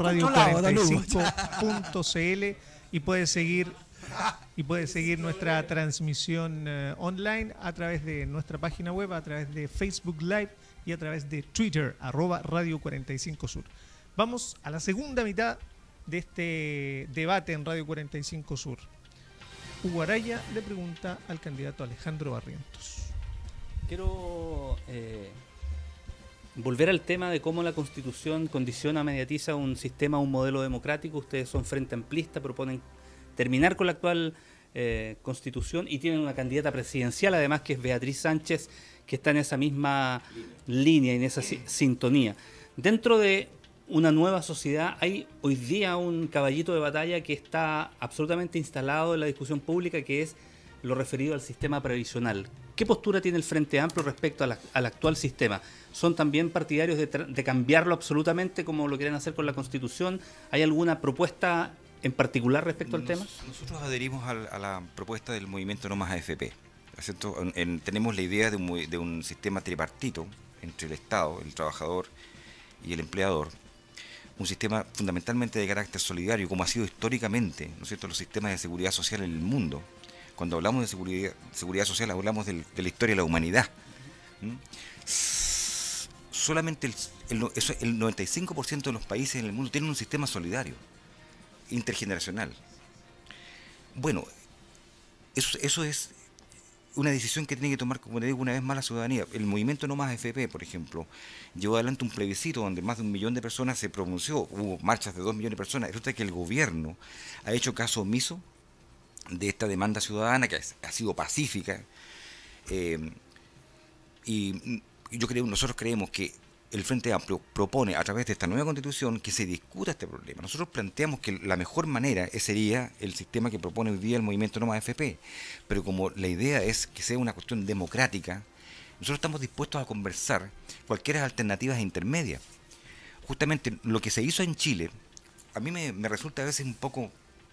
www.radio45sur.cl y puedes seguir nuestra transmisión online a través de nuestra página web, a través de Facebook Live y a través de Twitter, @Radio 45 Sur. Vamos a la segunda mitad de este debate en Radio 45 Sur. Hugo Araya le pregunta al candidato Alejandro Barrientos. Quiero volver al tema de cómo la Constitución condiciona, mediatiza un sistema, un modelo democrático. Ustedes son Frente Amplista, proponen terminar con la actual Constitución y tienen una candidata presidencial, además, que es Beatriz Sánchez, que está en esa misma línea y en esa sintonía. Dentro de una nueva sociedad, hay hoy día un caballito de batalla que está absolutamente instalado en la discusión pública, que es lo referido al sistema previsional. ¿Qué postura tiene el Frente Amplio respecto al actual sistema? ¿Son también partidarios de cambiarlo absolutamente como lo quieren hacer con la Constitución? ¿Hay alguna propuesta en particular respecto al tema? Nosotros adherimos a la propuesta del movimiento No Más AFP. Tenemos la idea de un sistema tripartito entre el Estado, el trabajador y el empleador. Un sistema fundamentalmente de carácter solidario, como ha sido históricamente, ¿no es cierto?, los sistemas de seguridad social en el mundo. Cuando hablamos de seguridad social, hablamos de la historia de la humanidad. Solamente el 95% de los países en el mundo tienen un sistema solidario, intergeneracional. Bueno, eso es una decisión que tiene que tomar, como le digo, una vez más la ciudadanía. El movimiento No Más AFP, por ejemplo, llevó adelante un plebiscito donde más de 1 millón de personas se pronunció, hubo marchas de 2 millones de personas. Resulta que el gobierno ha hecho caso omiso de esta demanda ciudadana, que ha sido pacífica, y nosotros creemos que el Frente Amplio propone a través de esta nueva Constitución que se discuta este problema. Nosotros planteamos que la mejor manera sería el sistema que propone hoy día el movimiento No Más AFP, pero como la idea es que sea una cuestión democrática, nosotros estamos dispuestos a conversar cualquier alternativas intermedias. Justamente lo que se hizo en Chile, a mí me resulta a veces un poco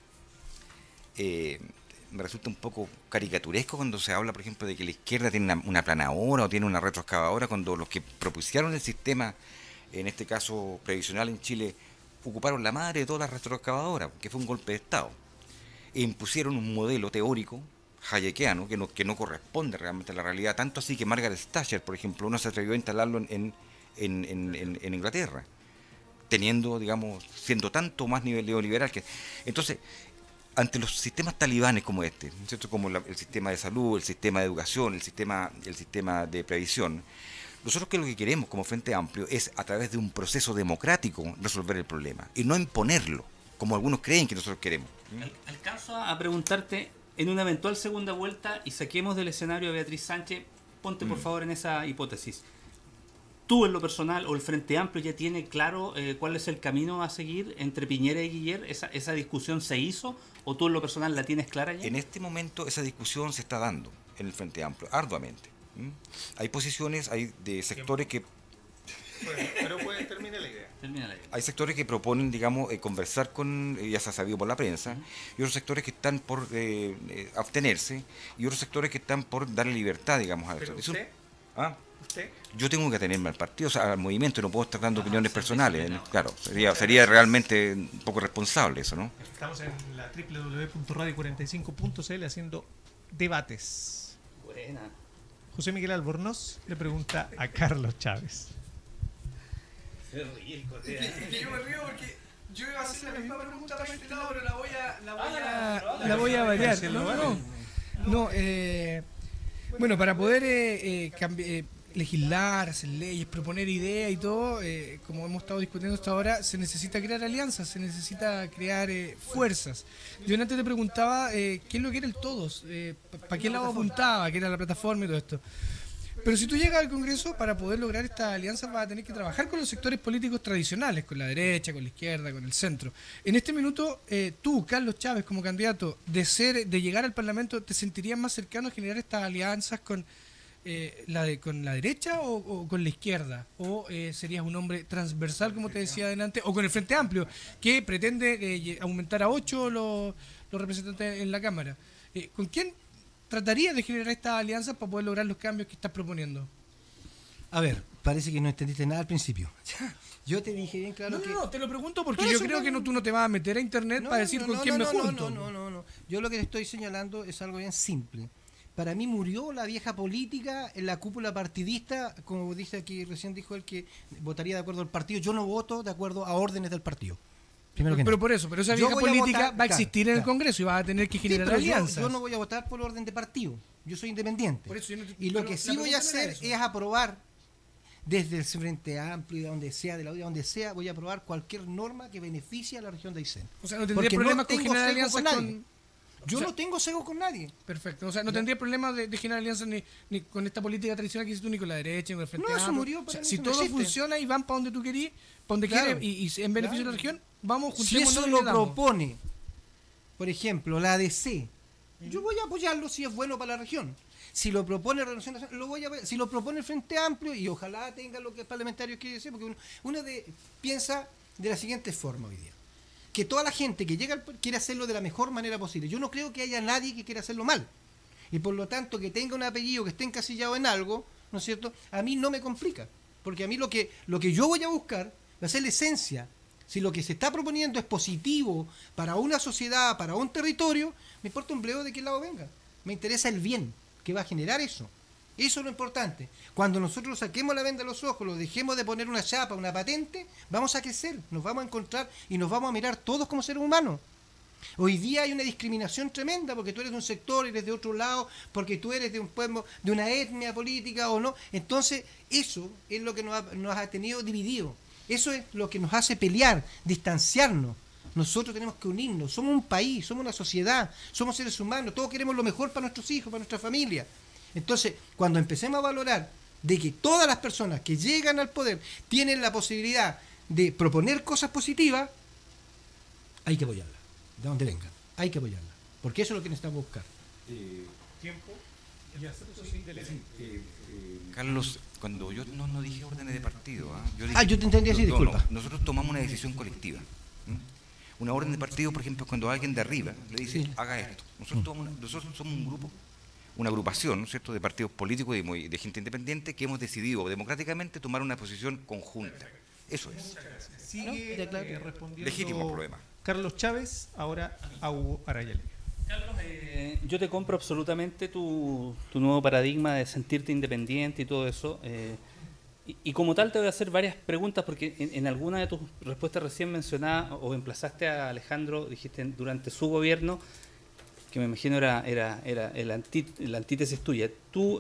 caricaturesco cuando se habla, por ejemplo, de que la izquierda tiene una planadora o tiene una retroexcavadora, cuando los que propusieron el sistema, en este caso previsional en Chile, ocuparon la madre de todas las retroexcavadoras, que fue un golpe de Estado, e impusieron un modelo teórico hayekiano que no corresponde realmente a la realidad, tanto así que Margaret Thatcher, por ejemplo, no se atrevió a instalarlo en Inglaterra, teniendo, digamos, siendo tanto más nivel neoliberal que... Entonces, ante los sistemas talibanes como este, ¿no es cierto?, como el sistema de salud, el sistema de educación, el sistema de previsión, nosotros lo que queremos como Frente Amplio es, a través de un proceso democrático, resolver el problema, y no imponerlo, como algunos creen que nosotros queremos. Alcanzo a preguntarte, en una eventual segunda vuelta, y saquemos del escenario a Beatriz Sánchez, ponte por favor en esa hipótesis. ¿Tú en lo personal o el Frente Amplio ya tiene claro cuál es el camino a seguir entre Piñera y Guiller? ¿Esa discusión se hizo o tú en lo personal la tienes clara ya? En este momento esa discusión se está dando en el Frente Amplio, arduamente. Hay posiciones, hay de sectores que... Bueno, pero termine la idea. Hay sectores que proponen, digamos, conversar con, ya se ha sabido por la prensa, y otros sectores que están por abstenerse, y otros sectores que están por darle libertad, digamos, a eso. ¿Usted? ¿Ah? ¿Usted? Yo tengo que atenerme al partido, o sea, al movimiento, no puedo estar dando opiniones personales. Claro, sería realmente un poco responsable eso, ¿no? Estamos en la www.radio45.cl haciendo debates. Buena. José Miguel Albornoz le pregunta a Carlos Chávez. Se ríe el colega. Yo me río porque yo iba a hacer la misma pregunta para este lado, pero La voy a variar. No, bueno, para poder legislar, hacer leyes, proponer ideas y todo, como hemos estado discutiendo hasta ahora, se necesita crear alianzas, se necesita crear fuerzas. Yo antes te preguntaba qué es lo que era el todos, para qué lado apuntaba, qué era la plataforma y todo esto. Pero si tú llegas al Congreso, para poder lograr esta alianza vas a tener que trabajar con los sectores políticos tradicionales, con la derecha, con la izquierda, con el centro. En este minuto, tú, Carlos Chávez, como candidato, de llegar al Parlamento, ¿te sentirías más cercano a generar estas alianzas con la derecha o con la izquierda? ¿O serías un hombre transversal, como te decía adelante, o con el Frente Amplio, que pretende aumentar a 8 los representantes en la Cámara? ¿Con quién tratarías de generar estas alianzas para poder lograr los cambios que estás proponiendo? A ver, parece que no entendiste nada al principio. Yo te dije bien claro que... No, te lo pregunto porque yo creo que tú no te vas a meter a internet para decir con quién me junto. No. Yo lo que te estoy señalando es algo bien simple. Para mí murió la vieja política en la cúpula partidista, como dice aquí, recién dijo él que votaría de acuerdo al partido. Yo no voto de acuerdo a órdenes del partido. Pero esa vieja política va a existir en el Congreso y vas a tener que generar alianzas. Yo no voy a votar por orden de partido. Yo soy independiente. Por eso y lo que sí voy a hacer es aprobar desde el Frente Amplio, de donde sea, de la UDI, donde sea, voy a aprobar cualquier norma que beneficie a la región de Aysén. O sea, no tendría problemas con generar alianzas con... Yo no tengo cego con nadie. Perfecto. O sea, no tendría problemas de generar alianzas ni con esta política tradicional que hiciste tú, ni con la derecha, ni con el Frente Amplio. No, eso murió. Si todo funciona y van para donde tú querís, para donde quieres, y en beneficio de la región, vamos, juntémonos. Si eso lo propone, por ejemplo, la ADC, yo voy a apoyarlo si es bueno para la región. Si lo propone Renovación Nacional, lo voy a apoyar. Si lo propone el Frente Amplio, y ojalá tenga lo que es parlamentario quiere decir, porque uno piensa de la siguiente forma hoy día. Que toda la gente que llega quiere hacerlo de la mejor manera posible. Yo no creo que haya nadie que quiera hacerlo mal. Y por lo tanto, que tenga un apellido que esté encasillado en algo, ¿no es cierto?, a mí no me complica. Porque a mí lo que yo voy a buscar va a ser la esencia. Si lo que se está proponiendo es positivo para una sociedad, para un territorio, me importa un bledo de qué lado venga. Me interesa el bien que va a generar eso. Eso es lo importante. Cuando nosotros saquemos la venda de los ojos, lo dejemos de poner una chapa, una patente, vamos a crecer, nos vamos a encontrar y nos vamos a mirar todos como seres humanos. Hoy día hay una discriminación tremenda porque tú eres de un sector, eres de otro lado, porque tú eres de un pueblo, de una etnia política o no. Entonces, eso es lo que nos ha tenido dividido. Eso es lo que nos hace pelear, distanciarnos. Nosotros tenemos que unirnos. Somos un país, somos una sociedad, somos seres humanos. Todos queremos lo mejor para nuestros hijos, para nuestra familia. Entonces, cuando empecemos a valorar de que todas las personas que llegan al poder tienen la posibilidad de proponer cosas positivas, hay que apoyarlas, de donde vengan, hay que apoyarlas, porque eso es lo que necesitamos buscar. Tiempo. Carlos, cuando yo no dije órdenes de partido, yo te entendí así, disculpa. Nosotros tomamos una decisión colectiva. Una orden de partido, por ejemplo, cuando alguien de arriba le dice, haga esto. Nosotros somos un grupo, una agrupación, ¿no es cierto?, de partidos políticos y de gente independiente que hemos decidido democráticamente tomar una posición conjunta. Eso es. Sigue respondiendo legítimo problema. Carlos Chávez, ahora a Hugo Arayale. Carlos, yo te compro absolutamente tu nuevo paradigma de sentirte independiente y todo eso. Y como tal te voy a hacer varias preguntas porque en alguna de tus respuestas recién mencionadas o emplazaste a Alejandro, dijiste durante su gobierno, que me imagino era la antítesis tuya. ¿Tú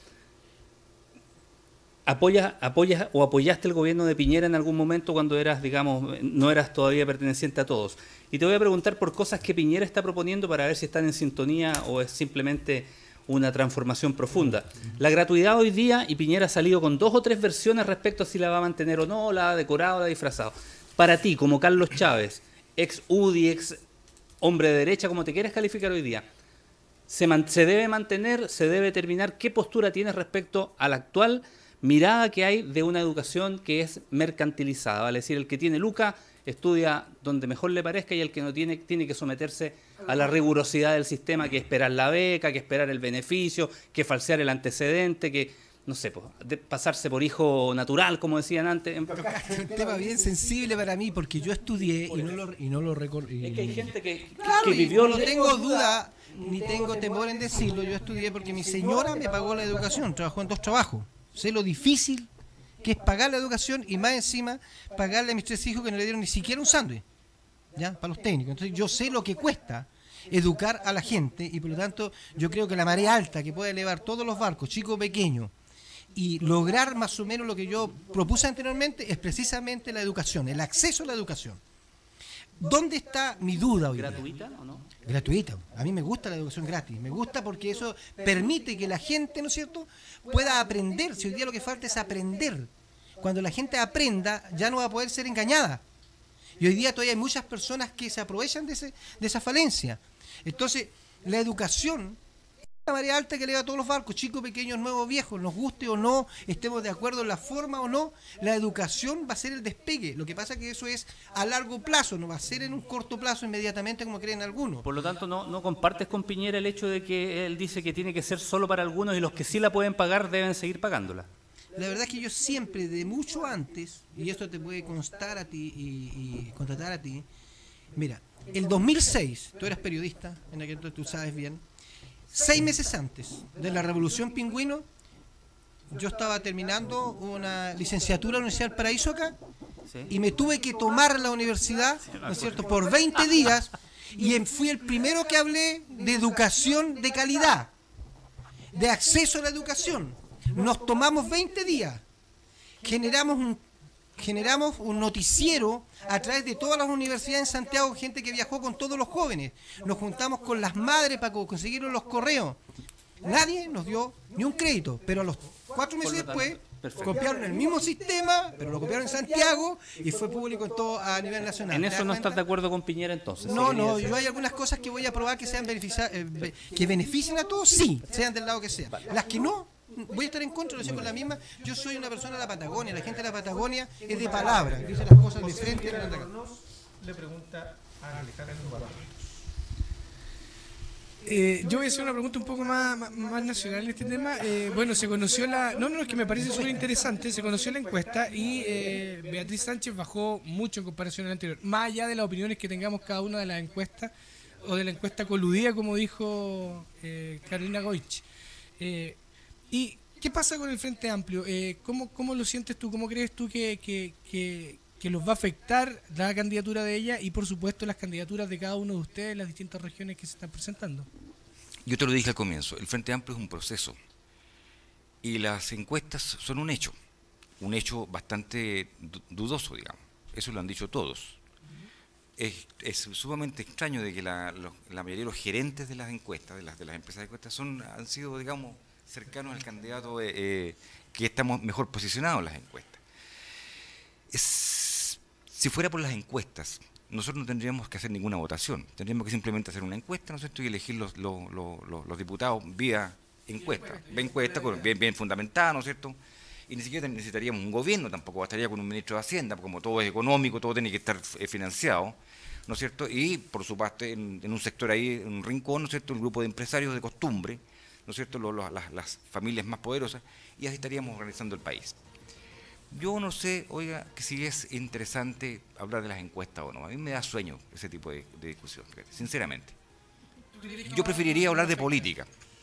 apoyas o apoyaste el gobierno de Piñera en algún momento cuando eras, digamos, no eras todavía perteneciente a todos? Y te voy a preguntar por cosas que Piñera está proponiendo para ver si están en sintonía o es simplemente una transformación profunda. La gratuidad hoy día, y Piñera ha salido con 2 o 3 versiones respecto a si la va a mantener o no, la ha decorado, la ha disfrazado. Para ti, como Carlos Chávez, ex UDI, ex hombre de derecha, como te quieras calificar hoy día, ¿se debe mantener, se debe terminar? ¿Qué postura tienes respecto a la actual mirada que hay de una educación que es mercantilizada? Vale decir, el que tiene Luca estudia donde mejor le parezca y el que no tiene que someterse a la rigurosidad del sistema, que esperar la beca, que esperar el beneficio, que falsear el antecedente, que, no sé, pues, pasarse por hijo natural, como decían antes. Es un tema bien sensible para mí porque yo estudié y no lo recuerdo. Es que hay gente que vivió... No tengo duda ni tengo temor en decirlo. Yo estudié porque mi señora me pagó la educación, trabajó en 2 trabajos. Sé lo difícil que es pagar la educación y más encima pagarle a mis 3 hijos que no le dieron ni siquiera un sándwich, ¿ya? Para los técnicos. Entonces yo sé lo que cuesta educar a la gente y por lo tanto yo creo que la marea alta que puede elevar todos los barcos, chicos o pequeños, y lograr más o menos lo que yo propuse anteriormente es precisamente la educación, el acceso a la educación. ¿Dónde está mi duda hoy? ¿Gratuita o no? Gratuita. A mí me gusta la educación gratis. Me gusta porque eso permite que la gente, ¿no es cierto?, pueda aprender. Si hoy día lo que falta es aprender. Cuando la gente aprenda, ya no va a poder ser engañada. Y hoy día todavía hay muchas personas que se aprovechan de esa falencia. Entonces, la educación es la marea alta que eleva a todos los barcos, chicos, pequeños, nuevos, viejos, nos guste o no, estemos de acuerdo en la forma o no, la educación va a ser el despegue. Lo que pasa es que eso es a largo plazo, no va a ser en un corto plazo inmediatamente como creen algunos. Por lo tanto, no compartes con Piñera el hecho de que él dice que tiene que ser solo para algunos y los que sí la pueden pagar deben seguir pagándola. La verdad es que yo siempre, de mucho antes, y esto te puede constar a ti y contratar a ti, mira, el 2006, tú eras periodista, en aquel entonces tú sabes bien, 6 meses antes de la Revolución Pingüino, yo estaba terminando una licenciatura en la Universidad del Paraíso acá, ¿sí? Y me tuve que tomar la universidad, ¿no es cierto?, por 20 días, y fui el primero que hablé de educación de calidad, de acceso a la educación. Nos tomamos 20 días, generamos un noticiero a través de todas las universidades en Santiago, gente que viajó con todos los jóvenes. Nos juntamos con las madres para conseguir los correos. Nadie nos dio ni un crédito, pero a los 4 meses después copiaron el mismo sistema, pero lo copiaron en Santiago y fue público en todo a nivel nacional. ¿En eso no estás de acuerdo con Piñera entonces? No, yo hay algunas cosas que voy a probar que sean que beneficien a todos, sí, sean del lado que sea. Las que no, voy a estar en contra, lo sé con la misma. Yo soy una persona de la Patagonia, la gente de la Patagonia es de palabra, dice las cosas de frente. Le pregunta a Alejandro Barros. Yo voy a hacer una pregunta un poco más nacional en este tema. Bueno, se conoció es que me parece súper interesante. Se conoció la encuesta y Beatriz Sánchez bajó mucho en comparación a la anterior. Más allá de las opiniones que tengamos cada una de las encuestas o de la encuesta coludida, como dijo Carolina Goich. ¿Y qué pasa con el Frente Amplio? ¿Cómo lo sientes tú? ¿Cómo crees tú que los va a afectar la candidatura de ella y por supuesto las candidaturas de cada uno de ustedes en las distintas regiones que se están presentando? Yo te lo dije al comienzo, el Frente Amplio es un proceso y las encuestas son un hecho bastante dudoso, digamos, eso lo han dicho todos. Es sumamente extraño de que la mayoría de los gerentes de las encuestas, de las empresas de encuestas, han sido, digamos, cercanos al candidato que estamos mejor posicionados en las encuestas. Si fuera por las encuestas, nosotros no tendríamos que hacer ninguna votación, tendríamos que simplemente hacer una encuesta, ¿no es cierto?, y elegir los diputados vía encuesta, bien fundamentada, ¿no es cierto?, y ni siquiera necesitaríamos un gobierno, tampoco bastaría con un ministro de Hacienda, porque como todo es económico, todo tiene que estar financiado, ¿no es cierto?, y por su parte en un sector ahí, en un rincón, ¿no es cierto?, un grupo de empresarios de costumbre, ¿no es cierto?, las familias más poderosas, y así estaríamos organizando el país. Yo no sé, oiga, que si es interesante hablar de las encuestas o no. A mí me da sueño ese tipo de discusión, sinceramente. Yo preferiría hablar de política.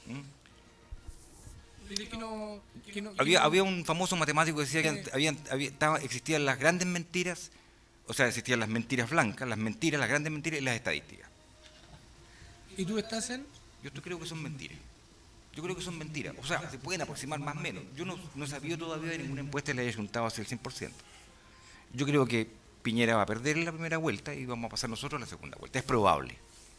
Había un famoso matemático que decía que existían las grandes mentiras, o sea, existían las mentiras blancas, las grandes mentiras y las estadísticas. ¿Y tú estás en? Yo creo que son mentiras. Yo creo que son mentiras. O sea, se pueden aproximar más o menos. Yo no he sabido todavía de ninguna encuesta que le haya juntado hacia el 100%. Yo creo que Piñera va a perder en la primera vuelta y vamos a pasar nosotros a la segunda vuelta. Es probable.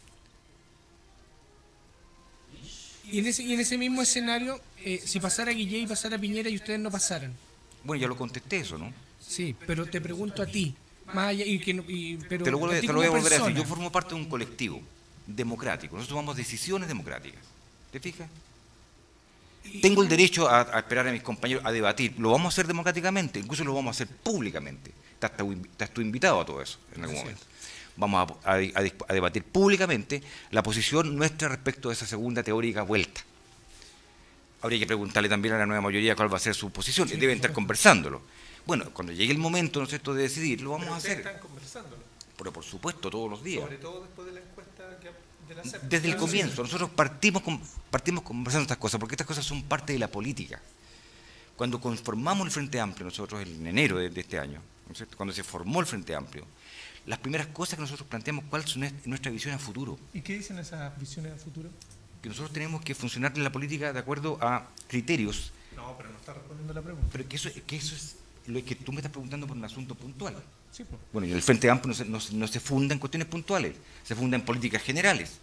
Y en ese mismo escenario, si pasara Guillé y pasara Piñera y ustedes no pasaran. Bueno, ya lo contesté eso, ¿no? Sí, pero te pregunto a ti. Más allá, pero te lo voy a volver a decir. Yo formo parte de un colectivo democrático. Nosotros tomamos decisiones democráticas. ¿Te fijas? Tengo el derecho a esperar a mis compañeros a debatir. Lo vamos a hacer democráticamente, incluso lo vamos a hacer públicamente. Estás tú invitado a todo eso en algún momento. Vamos a debatir públicamente la posición nuestra respecto de esa segunda teórica vuelta. Habría que preguntarle también a la nueva mayoría cuál va a ser su posición. Deben estar conversándolo. Bueno, cuando llegue el momento, ¿no es cierto?, de decidir, lo vamos a hacer. Están conversándolo. Pero por supuesto, todos los días. Sobre todo después de la encuesta de la CEP. Desde el comienzo, nosotros partimos conversando estas cosas, porque estas cosas son parte de la política. Cuando conformamos el Frente Amplio, nosotros en enero de este año, ¿no es cierto?, cuando se formó el Frente Amplio, las primeras cosas que nosotros planteamos, ¿cuál es nuestra visión a futuro? ¿Y qué dicen esas visiones a futuro? Que nosotros tenemos que funcionar en la política de acuerdo a criterios. No, pero no está respondiendo la pregunta. Pero que eso es lo que tú me estás preguntando por un asunto puntual. Sí, pues. Bueno, y el Frente Amplio no se funda en cuestiones puntuales, se funda en políticas generales.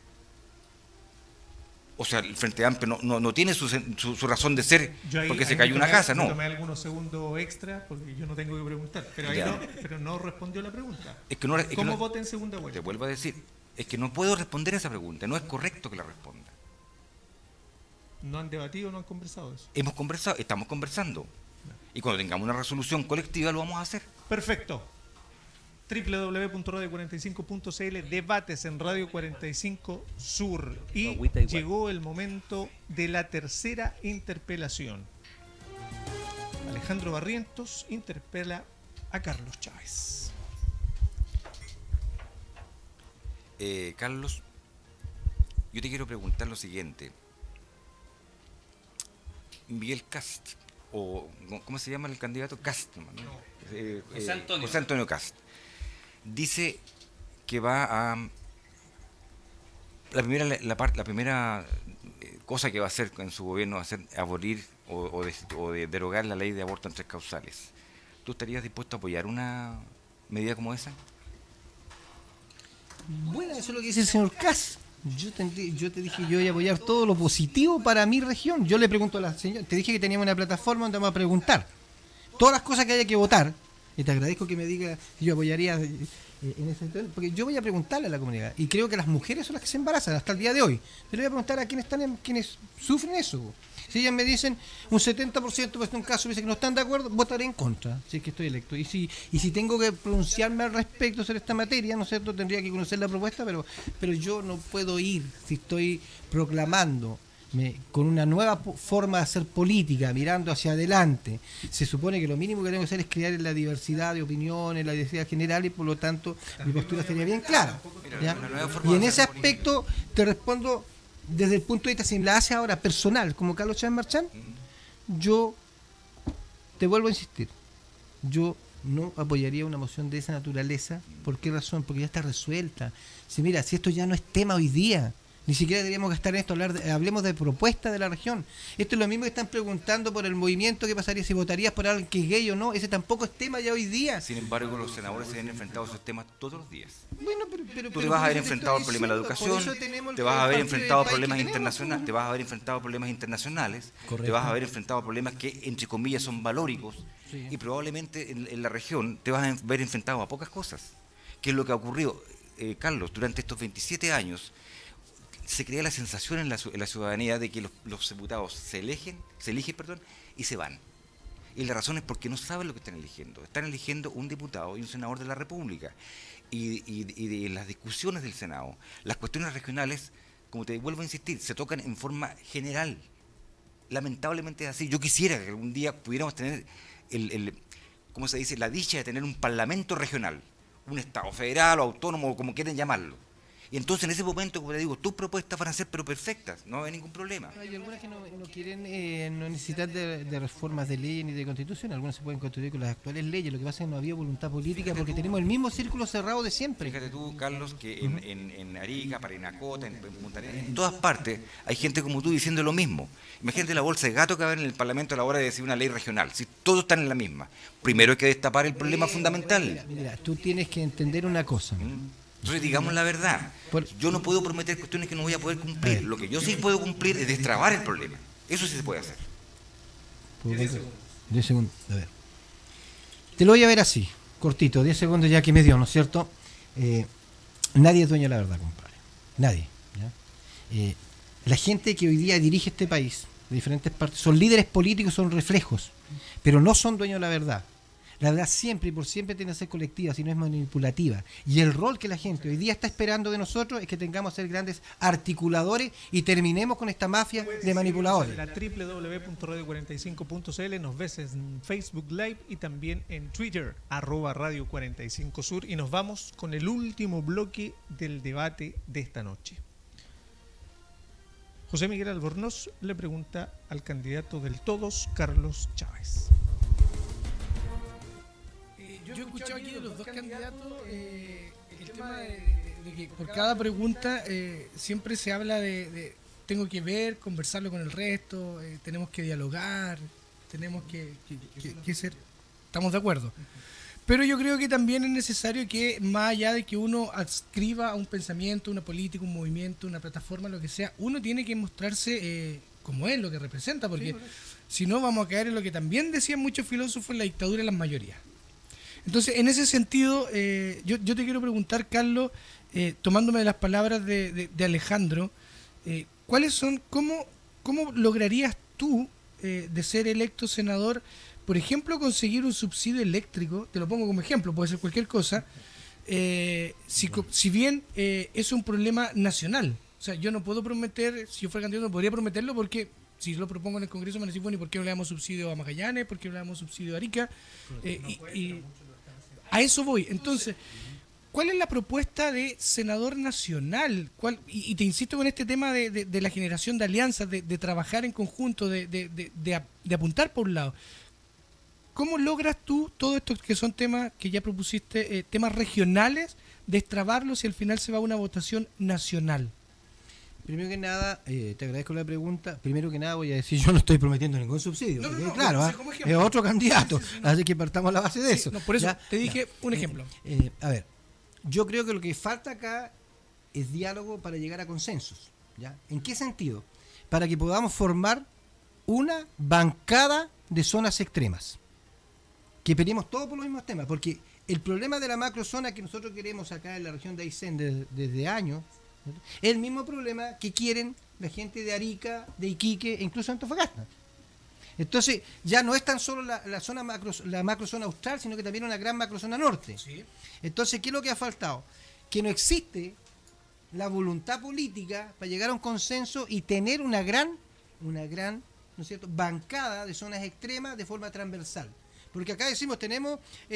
O sea, el Frente Amplio no tiene su razón de ser porque se cayó una casa, no. Tomé algunos segundos extra porque yo no tengo que preguntar, pero no respondió la pregunta. ¿Cómo vota en segunda vuelta? Te vuelvo a decir, es que no puedo responder esa pregunta, no es correcto que la responda. ¿No han debatido, no han conversado eso? Hemos conversado, estamos conversando. Y cuando tengamos una resolución colectiva lo vamos a hacer. Perfecto. www.radio45.cl, debates en Radio 45 Sur. Y llegó el momento de la tercera interpelación. Alejandro Barrientos interpela a Carlos Chávez. Carlos, yo te quiero preguntar lo siguiente. Miguel Cast, o ¿cómo se llama el candidato? Cast, ¿no? José Antonio Cast. Dice que va a... La primera cosa que va a hacer en su gobierno va a ser abolir o derogar la ley de aborto en 3 causales. ¿Tú estarías dispuesto a apoyar una medida como esa? Bueno, eso es lo que dice el señor Kass. Yo te dije yo voy a apoyar todo lo positivo para mi región. Yo le pregunto a la señora, te dije que teníamos una plataforma donde vamos a preguntar todas las cosas que haya que votar. Y te agradezco que me diga si yo apoyaría en ese entonces, porque yo voy a preguntarle a la comunidad. Y creo que las mujeres son las que se embarazan hasta el día de hoy. Pero voy a preguntar a quienes sufren eso. Si ellas me dicen un 70%, pues en un caso me dicen que no están de acuerdo, votaré en contra, si es que estoy electo. Y si tengo que pronunciarme al respecto sobre esta materia, ¿no es cierto?, tendría que conocer la propuesta, pero yo no puedo ir si estoy proclamando con una nueva forma de hacer política, mirando hacia adelante. Se supone que lo mínimo que tengo que hacer es crear la diversidad de opiniones, la diversidad general, y por lo tanto mi postura sería bien clara, ¿ya? Y en ese aspecto te respondo desde el punto de vista, si la hace ahora personal, como Carlos Chávez Marchán, yo te vuelvo a insistir, yo no apoyaría una moción de esa naturaleza. ¿Por qué razón? Porque ya está resuelta. Si esto ya no es tema hoy día, ni siquiera deberíamos gastar en esto, hablemos de propuestas de la región. Esto es lo mismo que están preguntando por el movimiento, qué pasaría si votarías por alguien que es gay o no. Ese tampoco es tema ya hoy día. Sin embargo, los senadores se han enfrentado a esos temas todos los días. Bueno, tú te vas a haber enfrentado al problema de la educación, te vas a haber enfrentado a problemas internacionales, te vas a haber enfrentado a problemas internacionales, te vas a haber enfrentado a problemas que, entre comillas, son valóricos, y probablemente en la región te vas a ver enfrentado a pocas cosas. ¿Qué es lo que ha ocurrido, Carlos? Durante estos 27 años se crea la sensación en la ciudadanía de que los diputados se eligen y se van. Y la razón es porque no saben lo que están eligiendo. Están eligiendo un diputado y un senador de la República. Y de las discusiones del Senado, las cuestiones regionales, como te vuelvo a insistir, se tocan en forma general. Lamentablemente es así. Yo quisiera que algún día pudiéramos tener ¿cómo se dice?, la dicha de tener un parlamento regional, un Estado federal o autónomo, o como quieren llamarlo, Y entonces en ese momento, como te digo, tus propuestas van a ser pero perfectas, no va a haber ningún problema. Hay algunas que no quieren, no necesitan de reformas de leyes ni de constitución, algunas se pueden construir con las actuales leyes, lo que pasa es que no había voluntad política porque tenemos el mismo círculo cerrado de siempre. Fíjate tú, Carlos, que en Arica, Parinacota, en Punta Arenas, en todas partes hay gente como tú diciendo lo mismo. Imagínate la bolsa de gato que va a haber en el Parlamento a la hora de decir una ley regional, si todos están en la misma. Primero hay que destapar el problema fundamental. Mira, tú tienes que entender una cosa. Entonces digamos la verdad, yo no puedo prometer cuestiones que no voy a poder cumplir. Lo que yo sí puedo cumplir es destrabar el problema. Eso sí se puede hacer. 10 segundos. A ver. Te lo voy a ver así, cortito, 10 segundos ya que me dio, ¿no es cierto? Nadie es dueño de la verdad, compadre. Nadie. ¿Ya? La gente que hoy día dirige este país, de diferentes partes, son líderes políticos, son reflejos, pero no son dueños de la verdad. La verdad siempre y por siempre tiene que ser colectiva, si no es manipulativa. Y el rol que la gente hoy día está esperando de nosotros es que tengamos que ser grandes articuladores y terminemos con esta mafia de manipuladores. La www.radio45.cl, nos ves en Facebook Live y también en Twitter, @Radio45Sur. Y nos vamos con el último bloque del debate de esta noche. José Miguel Albornoz le pregunta al candidato del Todos, Carlos Chávez. Yo he escuchado aquí de los dos candidatos el tema de que por cada pregunta siempre se habla de tengo que ver, conversarlo con el resto, tenemos que dialogar, tenemos que ser, estamos de acuerdo. Pero yo creo que también es necesario que, más allá de que uno adscriba a un pensamiento, una política, un movimiento, una plataforma, lo que sea, uno tiene que mostrarse como es, lo que representa, porque si no vamos a caer en lo que también decían muchos filósofos, la dictadura de las mayorías. Entonces, en ese sentido, yo te quiero preguntar, Carlos, tomándome de las palabras de Alejandro, ¿cuáles son, cómo lograrías tú, de ser electo senador, por ejemplo, conseguir un subsidio eléctrico? Te lo pongo como ejemplo, puede ser cualquier cosa, si bien es un problema nacional. O sea, yo no puedo prometer, si yo fuera candidato no podría prometerlo porque si lo propongo en el Congreso me van a decir, bueno, ¿y por qué no le damos subsidio a Magallanes? ¿Por qué no le damos subsidio a Arica? Y a eso voy. Entonces, ¿cuál es la propuesta de senador nacional? Y te insisto con este tema de la generación de alianzas, de trabajar en conjunto, de apuntar por un lado. ¿Cómo logras tú todo esto que son temas que ya propusiste, temas regionales, destrabarlos y al final se va a una votación nacional? Primero que nada, te agradezco la pregunta. Primero que nada voy a decir, yo no estoy prometiendo ningún subsidio. Claro, es otro candidato, así que partamos a la base de eso. No, por eso ¿ya? Te dije un ejemplo. A ver, yo creo que lo que falta acá es diálogo para llegar a consensos. ¿Ya? ¿En qué sentido? Para que podamos formar una bancada de zonas extremas. Que peleemos todos por los mismos temas, porque el problema de la macrozona que nosotros queremos acá en la región de Aysén desde años, es el mismo problema que quieren la gente de Arica, de Iquique e incluso Antofagasta. Entonces, ya no es tan solo la macrozona austral, sino que también una gran macrozona norte. ¿Sí? Entonces, ¿qué es lo que ha faltado? Que no existe la voluntad política para llegar a un consenso y tener una gran, ¿no es cierto?, bancada de zonas extremas de forma transversal. Porque acá decimos, tenemos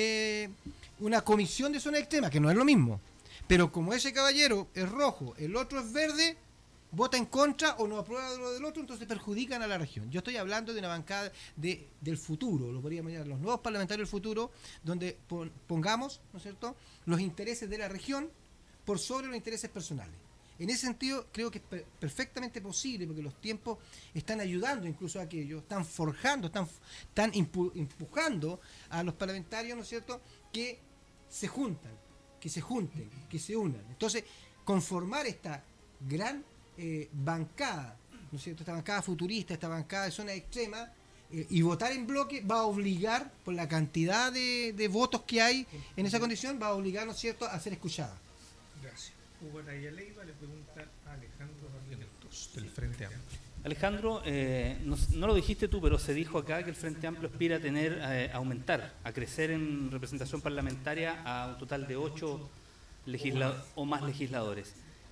una comisión de zonas extremas, que no es lo mismo. Pero como ese caballero es rojo, el otro es verde, vota en contra o no aprueba lo del otro, entonces perjudican a la región. Yo estoy hablando de una bancada del futuro, lo podríamos llamar los nuevos parlamentarios del futuro, donde pongamos, ¿no es cierto?, los intereses de la región por sobre los intereses personales. En ese sentido, creo que es perfectamente posible, porque los tiempos están ayudando incluso a aquellos, están forjando, están empujando a los parlamentarios, ¿no es cierto?, que se junten, que se unan. Entonces, conformar esta gran bancada, ¿no es cierto?, esta bancada futurista, esta bancada de zona extrema, y votar en bloque va a obligar, por la cantidad de votos que hay en esa condición, va a obligar, ¿no es cierto?, a ser escuchada. Gracias. Hugo Araya Leiva le pregunta a Alejandro Barrientos, del Frente Amplio. Alejandro, no lo dijiste tú, pero se dijo acá que el Frente Amplio aspira a aumentar, a crecer en representación parlamentaria a un total de 8 o más legisladores.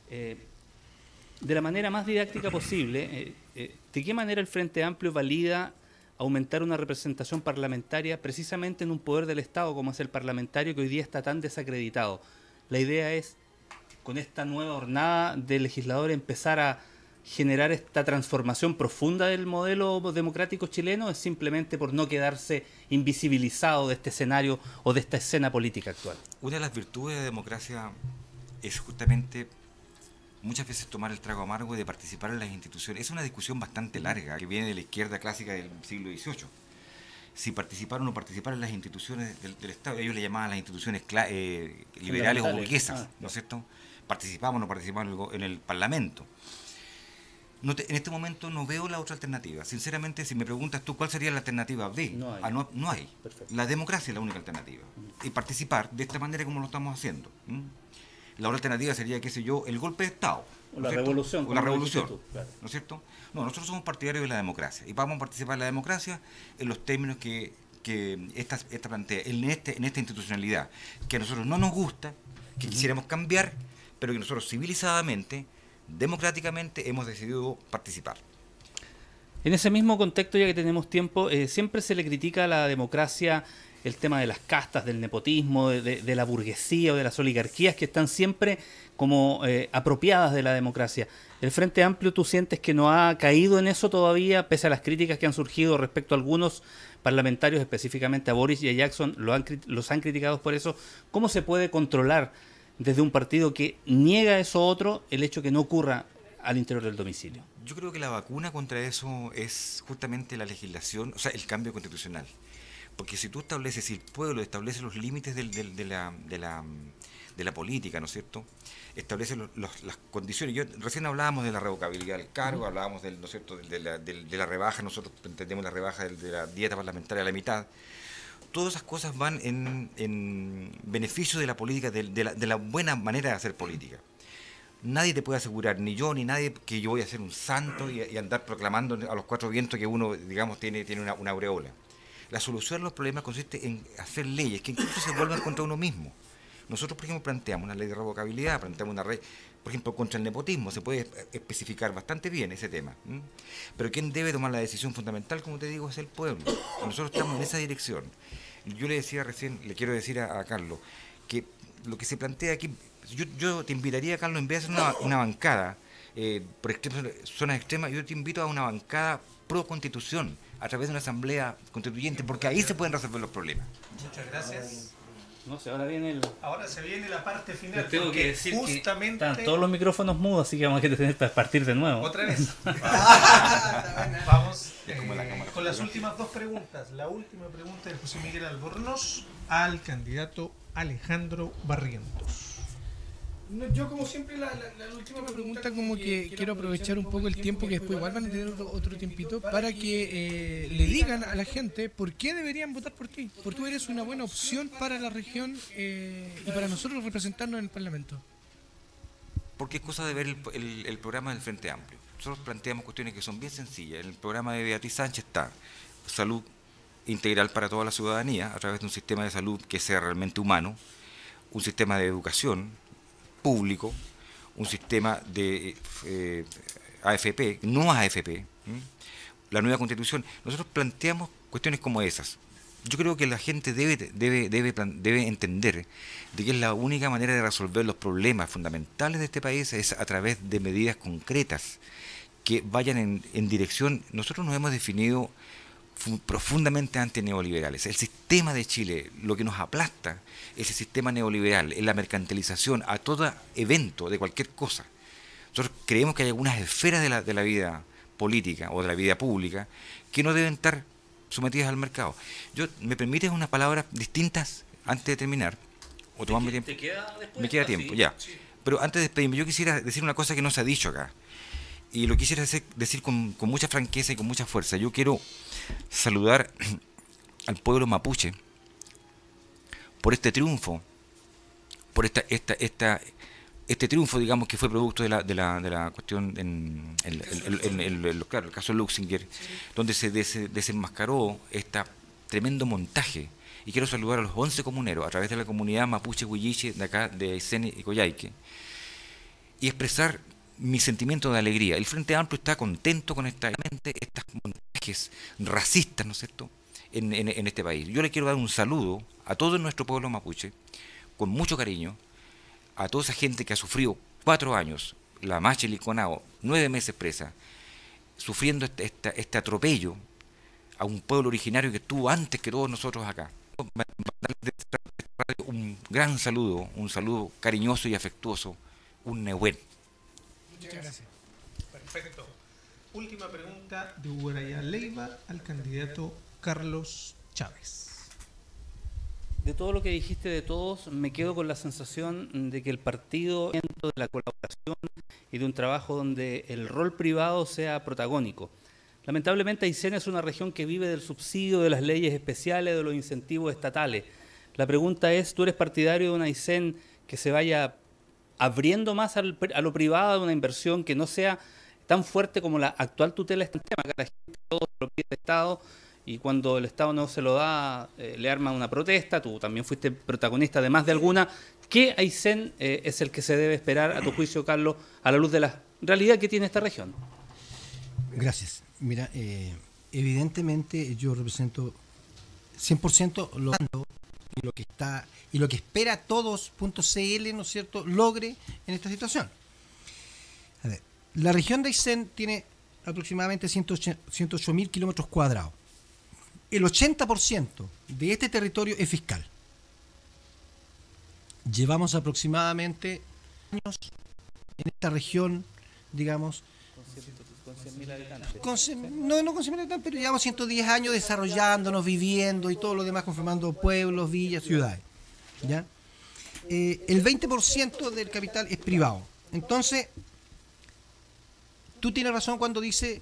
De la manera más didáctica posible, ¿de qué manera el Frente Amplio valida aumentar una representación parlamentaria precisamente en un poder del Estado como es el parlamentario, que hoy día está tan desacreditado? La idea es con esta nueva hornada de legisladores empezar a generar esta transformación profunda del modelo democrático chileno? ¿Es simplemente por no quedarse invisibilizado de este escenario o de esta escena política actual? Una de las virtudes de la democracia es justamente muchas veces tomar el trago amargo de participar en las instituciones. Es una discusión bastante larga que viene de la izquierda clásica del siglo XVIII. Si participar o no participar en las instituciones del Estado, ellos le llamaban las instituciones liberales o burguesas, ¿no es cierto? Participamos o no participamos en el Parlamento. En este momento no veo la otra alternativa. Sinceramente, si me preguntas tú cuál sería la alternativa B, no hay. Perfecto. La democracia es la única alternativa. Y participar de esta manera como lo estamos haciendo. La otra alternativa sería, qué sé yo, el golpe de Estado. O la revolución. O la revolución, claro. ¿No es cierto? No, nosotros somos partidarios de la democracia. Y vamos a participar en la democracia en los términos que esta plantea, en esta institucionalidad, que a nosotros no nos gusta, que quisiéramos cambiar, pero que nosotros civilizadamente, democráticamente, hemos decidido participar. En ese mismo contexto, ya que tenemos tiempo, siempre se le critica a la democracia el tema de las castas, del nepotismo, de la burguesía o de las oligarquías que están siempre como apropiadas de la democracia. ¿El Frente Amplio tú sientes que no ha caído en eso todavía, pese a las críticas que han surgido respecto a algunos parlamentarios, específicamente a Boris y a Jackson, los han criticado por eso? ¿Cómo se puede controlar desde un partido que niega eso otro el hecho que no ocurra al interior del domicilio? Yo creo que la vacuna contra eso es justamente la legislación, o sea, el cambio constitucional. Porque si tú estableces, si el pueblo establece los límites de la política, ¿no es cierto? Establece las condiciones. Recién hablábamos de la revocabilidad del cargo, hablábamos ¿no es cierto? de la rebaja, nosotros entendemos la rebaja de la dieta parlamentaria a la mitad. Todas esas cosas van en beneficio de la política, de la buena manera de hacer política. Nadie te puede asegurar, ni yo ni nadie, que yo voy a ser un santo y andar proclamando a los cuatro vientos que uno, digamos, tiene una aureola. La solución a los problemas consiste en hacer leyes que incluso se vuelvan contra uno mismo. Nosotros, por ejemplo, planteamos una ley de revocabilidad, planteamos una ley, por ejemplo, contra el nepotismo. Se puede especificar bastante bien ese tema. Pero quien debe tomar la decisión fundamental, como te digo, es el pueblo. Y nosotros estamos en esa dirección. Yo le decía recién, le quiero decir a Carlos, que lo que se plantea aquí, yo te invitaría, Carlos, en vez de hacer una bancada por zonas extremas, yo te invito a una bancada pro constitución, a través de una asamblea constituyente, porque ahí se pueden resolver los problemas. Muchas gracias. No sé, ahora se viene la parte final. Tengo que decir justamente que están todos los micrófonos mudos, así que vamos a tener que partir de nuevo. Otra vez. Vamos con las últimas dos preguntas. La última pregunta de José Miguel Albornoz al candidato Alejandro Barrientos. No, yo como siempre la última pregunta como que quiero aprovechar un poco el tiempo que después igual van a tener otro tiempito para que le digan a la gente por qué deberían votar por ti, porque tú eres una buena opción para la región y para nosotros representarnos en el Parlamento. Porque es cosa de ver el programa del Frente Amplio. Nosotros planteamos cuestiones que son bien sencillas. En el programa de Beatriz Sánchez está salud integral para toda la ciudadanía a través de un sistema de salud que sea realmente humano, un sistema de educación público, un sistema de AFP, no AFP, la nueva constitución. Nosotros planteamos cuestiones como esas. Yo creo que la gente debe entender de que es la única manera de resolver los problemas fundamentales de este país es a través de medidas concretas que vayan en dirección. Nosotros nos hemos definido profundamente antineoliberales. El sistema de Chile, lo que nos aplasta es el sistema neoliberal, es la mercantilización a todo evento de cualquier cosa. Nosotros creemos que hay algunas esferas de la vida política o de la vida pública que no deben estar sometidas al mercado. ¿Me permites unas palabras distintas antes de terminar? ¿O tomarme tiempo? Me queda tiempo, sí, ya. Sí. Pero antes de despedirme, yo quisiera decir una cosa que no se ha dicho acá. Y lo quisiera decir con mucha franqueza y con mucha fuerza. Yo quiero saludar al pueblo mapuche por este triunfo, por este triunfo, digamos, que fue producto de la cuestión el caso Luxinger, donde se desenmascaró este tremendo montaje. Y quiero saludar a los 11 comuneros a través de la comunidad mapuche huilliche de acá, de Aysén y Coyhaique, y expresar mi sentimiento de alegría. El Frente Amplio está contento con estas montajes racistas, ¿no es cierto?, en este país. Yo le quiero dar un saludo a todo nuestro pueblo mapuche, con mucho cariño, a toda esa gente que ha sufrido 4 años, la Macha Liconao, 9 meses presa, sufriendo este atropello a un pueblo originario que estuvo antes que todos nosotros acá. Un gran saludo, un saludo cariñoso y afectuoso, un Nehuen. Muchas gracias. Perfecto. Última pregunta de Hugo Araya Leiva al candidato Carlos Chávez. De todo lo que dijiste de todos, me quedo con la sensación de que el partido, de la colaboración y de un trabajo donde el rol privado sea protagónico. Lamentablemente Aysén es una región que vive del subsidio, de las leyes especiales, de los incentivos estatales. La pregunta es, ¿tú eres partidario de una Aysén que se vaya abriendo más a lo privado, de una inversión que no sea tan fuerte como la actual tutela este tema? Que la gente todo lo pide el Estado y cuando el Estado no se lo da, le arma una protesta. Tú también fuiste protagonista de más de alguna. ¿Qué Aysén es el que se debe esperar, a tu juicio, Carlos, a la luz de la realidad que tiene esta región? Gracias. Mira, evidentemente yo represento 100% lo que espera todos.cl, ¿no es cierto?, logre en esta situación. A ver, la región de Aysén tiene aproximadamente 108.000 kilómetros cuadrados. El 80% de este territorio es fiscal. Llevamos aproximadamente años en esta región, digamos, con 100.000 habitantes. no con 100.000 habitantes, pero llevamos 110 años desarrollándonos, viviendo y todo lo demás, conformando pueblos, villas, ciudades. ¿Ya? El 20% del capital es privado. Entonces, tú tienes razón cuando dice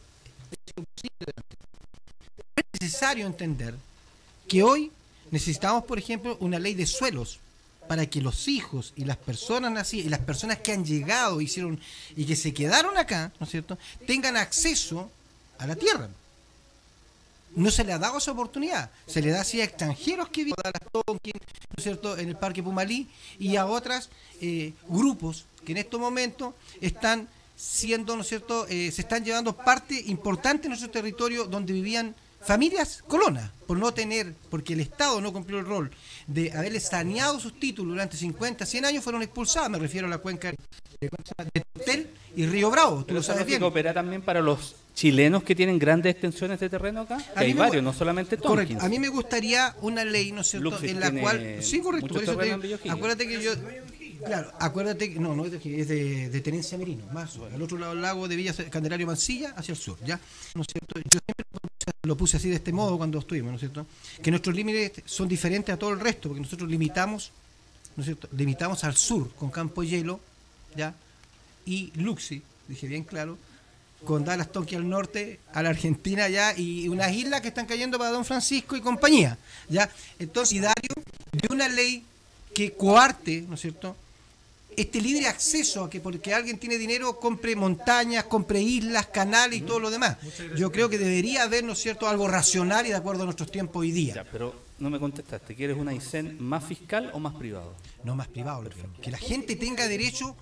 es necesario entender que hoy necesitamos, por ejemplo, una ley de suelos para que los hijos y las personas nacidas y las personas que han llegado hicieron y que se quedaron acá, ¿no es cierto?, tengan acceso a la tierra. No se le ha dado esa oportunidad, se le da así a extranjeros que viven ¿no es cierto?, en el Parque Pumalí y a otros grupos que en estos momentos están siendo, ¿no es cierto?, se están llevando parte importante de nuestro territorio donde vivían familias colonas, porque el Estado no cumplió el rol de haberles saneado sus títulos durante 50, 100 años, fueron expulsadas. Me refiero a la cuenca de Tutel y Río Bravo. ¿Pero esa lógica opera también para los chilenos que tienen grandes extensiones de terreno acá? Que hay varios, no solamente Tompkins. Correcto. A mí me gustaría una ley, ¿no es cierto?, Luxis en la cual... Sí, correcto. Por eso acuérdate que yo... Claro, acuérdate que no es de Tenencia Merino, más al otro lado del lago de Villa Candelario Mansilla, hacia el sur, ¿ya? ¿No es cierto? Yo siempre lo puse así de este modo cuando estuvimos, ¿no es cierto?, que nuestros límites son diferentes a todo el resto, porque nosotros limitamos, ¿no es cierto?, limitamos al sur con Campo Hielo, ¿ya? Y Luxi, dije bien claro, con Dallas Tonki al norte, a la Argentina ya, y unas islas que están cayendo para Don Francisco y compañía, ¿ya? Entonces, de una ley que coarte, ¿no es cierto?, este libre acceso a que porque alguien tiene dinero compre montañas, compre islas, canales y todo lo demás. Yo creo que debería haber, ¿no es cierto?, algo racional y de acuerdo a nuestros tiempos hoy día. Ya, pero no me contestaste. ¿Quieres una Aysén más fiscal o más privado? No, más privado. Que la gente tenga derecho.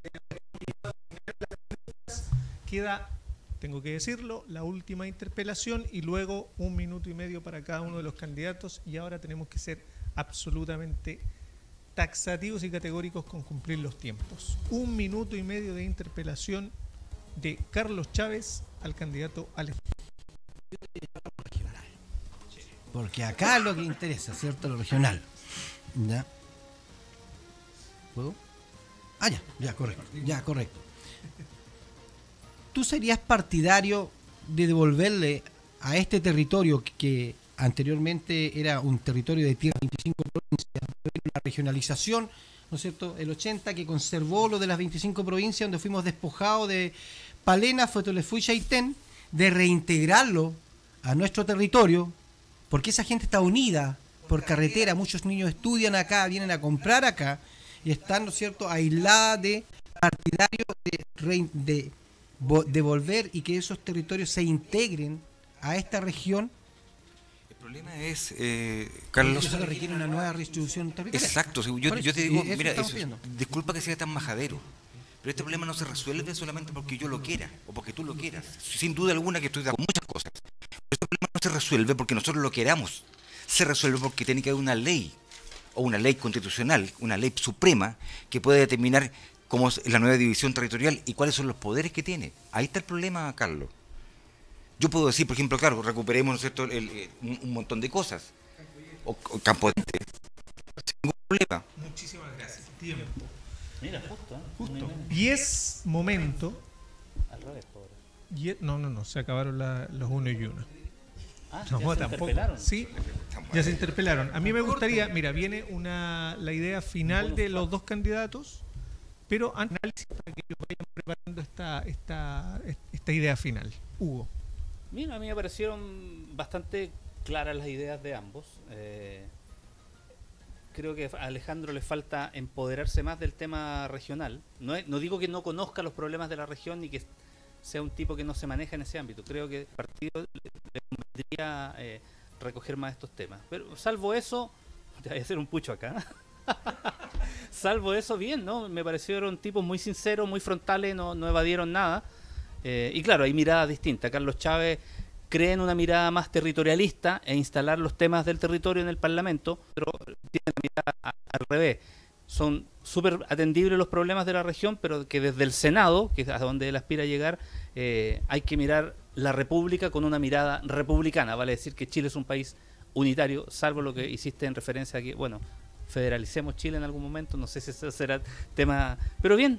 Queda, tengo que decirlo, la última interpelación y luego 1 minuto y medio para cada uno de los candidatos y ahora tenemos que ser absolutamente taxativos y categóricos con cumplir los tiempos. 1 minuto y medio de interpelación de Carlos Chávez al candidato Alejandro. Porque acá es lo que interesa, ¿cierto? Lo regional. ¿Ya? ¿Puedo? Ah, ya, correcto. ¿Tú serías partidario de devolverle a este territorio que anteriormente era un territorio de tierra 25 provincias, la regionalización, ¿no es cierto?, el 80 que conservó lo de las 25 provincias donde fuimos despojados de Palena, Fuetolefú y Chaitén, de reintegrarlo a nuestro territorio, porque esa gente está unida por carretera, muchos niños estudian acá, vienen a comprar acá y están, ¿no es cierto?, aisladas de partidarios de volver y que esos territorios se integren a esta región. El problema es, Carlos... Eso requiere una nueva redistribución territorial. Exacto, yo te digo, mira, disculpa que sea tan majadero, pero este problema no se resuelve solamente porque yo lo quiera o porque tú lo quieras. Sin duda alguna que estoy de acuerdo con muchas cosas. Pero este problema no se resuelve porque nosotros lo queramos. Se resuelve porque tiene que haber una ley o una ley constitucional, una ley suprema, que pueda determinar cómo es la nueva división territorial y cuáles son los poderes que tiene. Ahí está el problema, Carlos. Yo puedo decir, por ejemplo, claro, recuperemos, ¿no es cierto?, un montón de cosas. O Campo de sin ningún problema. Muchísimas gracias. Tiempo. Mira, justo. Justo. Y es momento. Al revés, pobre. No, se acabaron los 1 y 1. Ah, No, ya se tampoco. interpelaron. Sí, ya se interpelaron. A mí me gustaría, mira, viene la idea final de los dos candidatos, pero análisis para que ellos vayan preparando esta idea final. Hugo. Mira, a mí me parecieron bastante claras las ideas de ambos. Creo que a Alejandro le falta empoderarse más del tema regional. No digo que no conozca los problemas de la región ni que sea un tipo que no se maneja en ese ámbito. Creo que al partido le convendría recoger más estos temas. Pero salvo eso, te voy a hacer un pucho acá. Salvo eso, bien, ¿no? Me parecieron tipos muy sinceros, muy frontales, no evadieron nada. Y claro, hay miradas distintas. Carlos Chávez cree en una mirada más territorialista e instalar los temas del territorio en el Parlamento, pero tiene la mirada al revés. Son súper atendibles los problemas de la región, pero que desde el Senado, que es a donde él aspira a llegar, hay que mirar la República con una mirada republicana. Vale decir que Chile es un país unitario, salvo lo que hiciste en referencia a que, bueno, federalicemos Chile en algún momento, no sé si ese será tema, pero bien,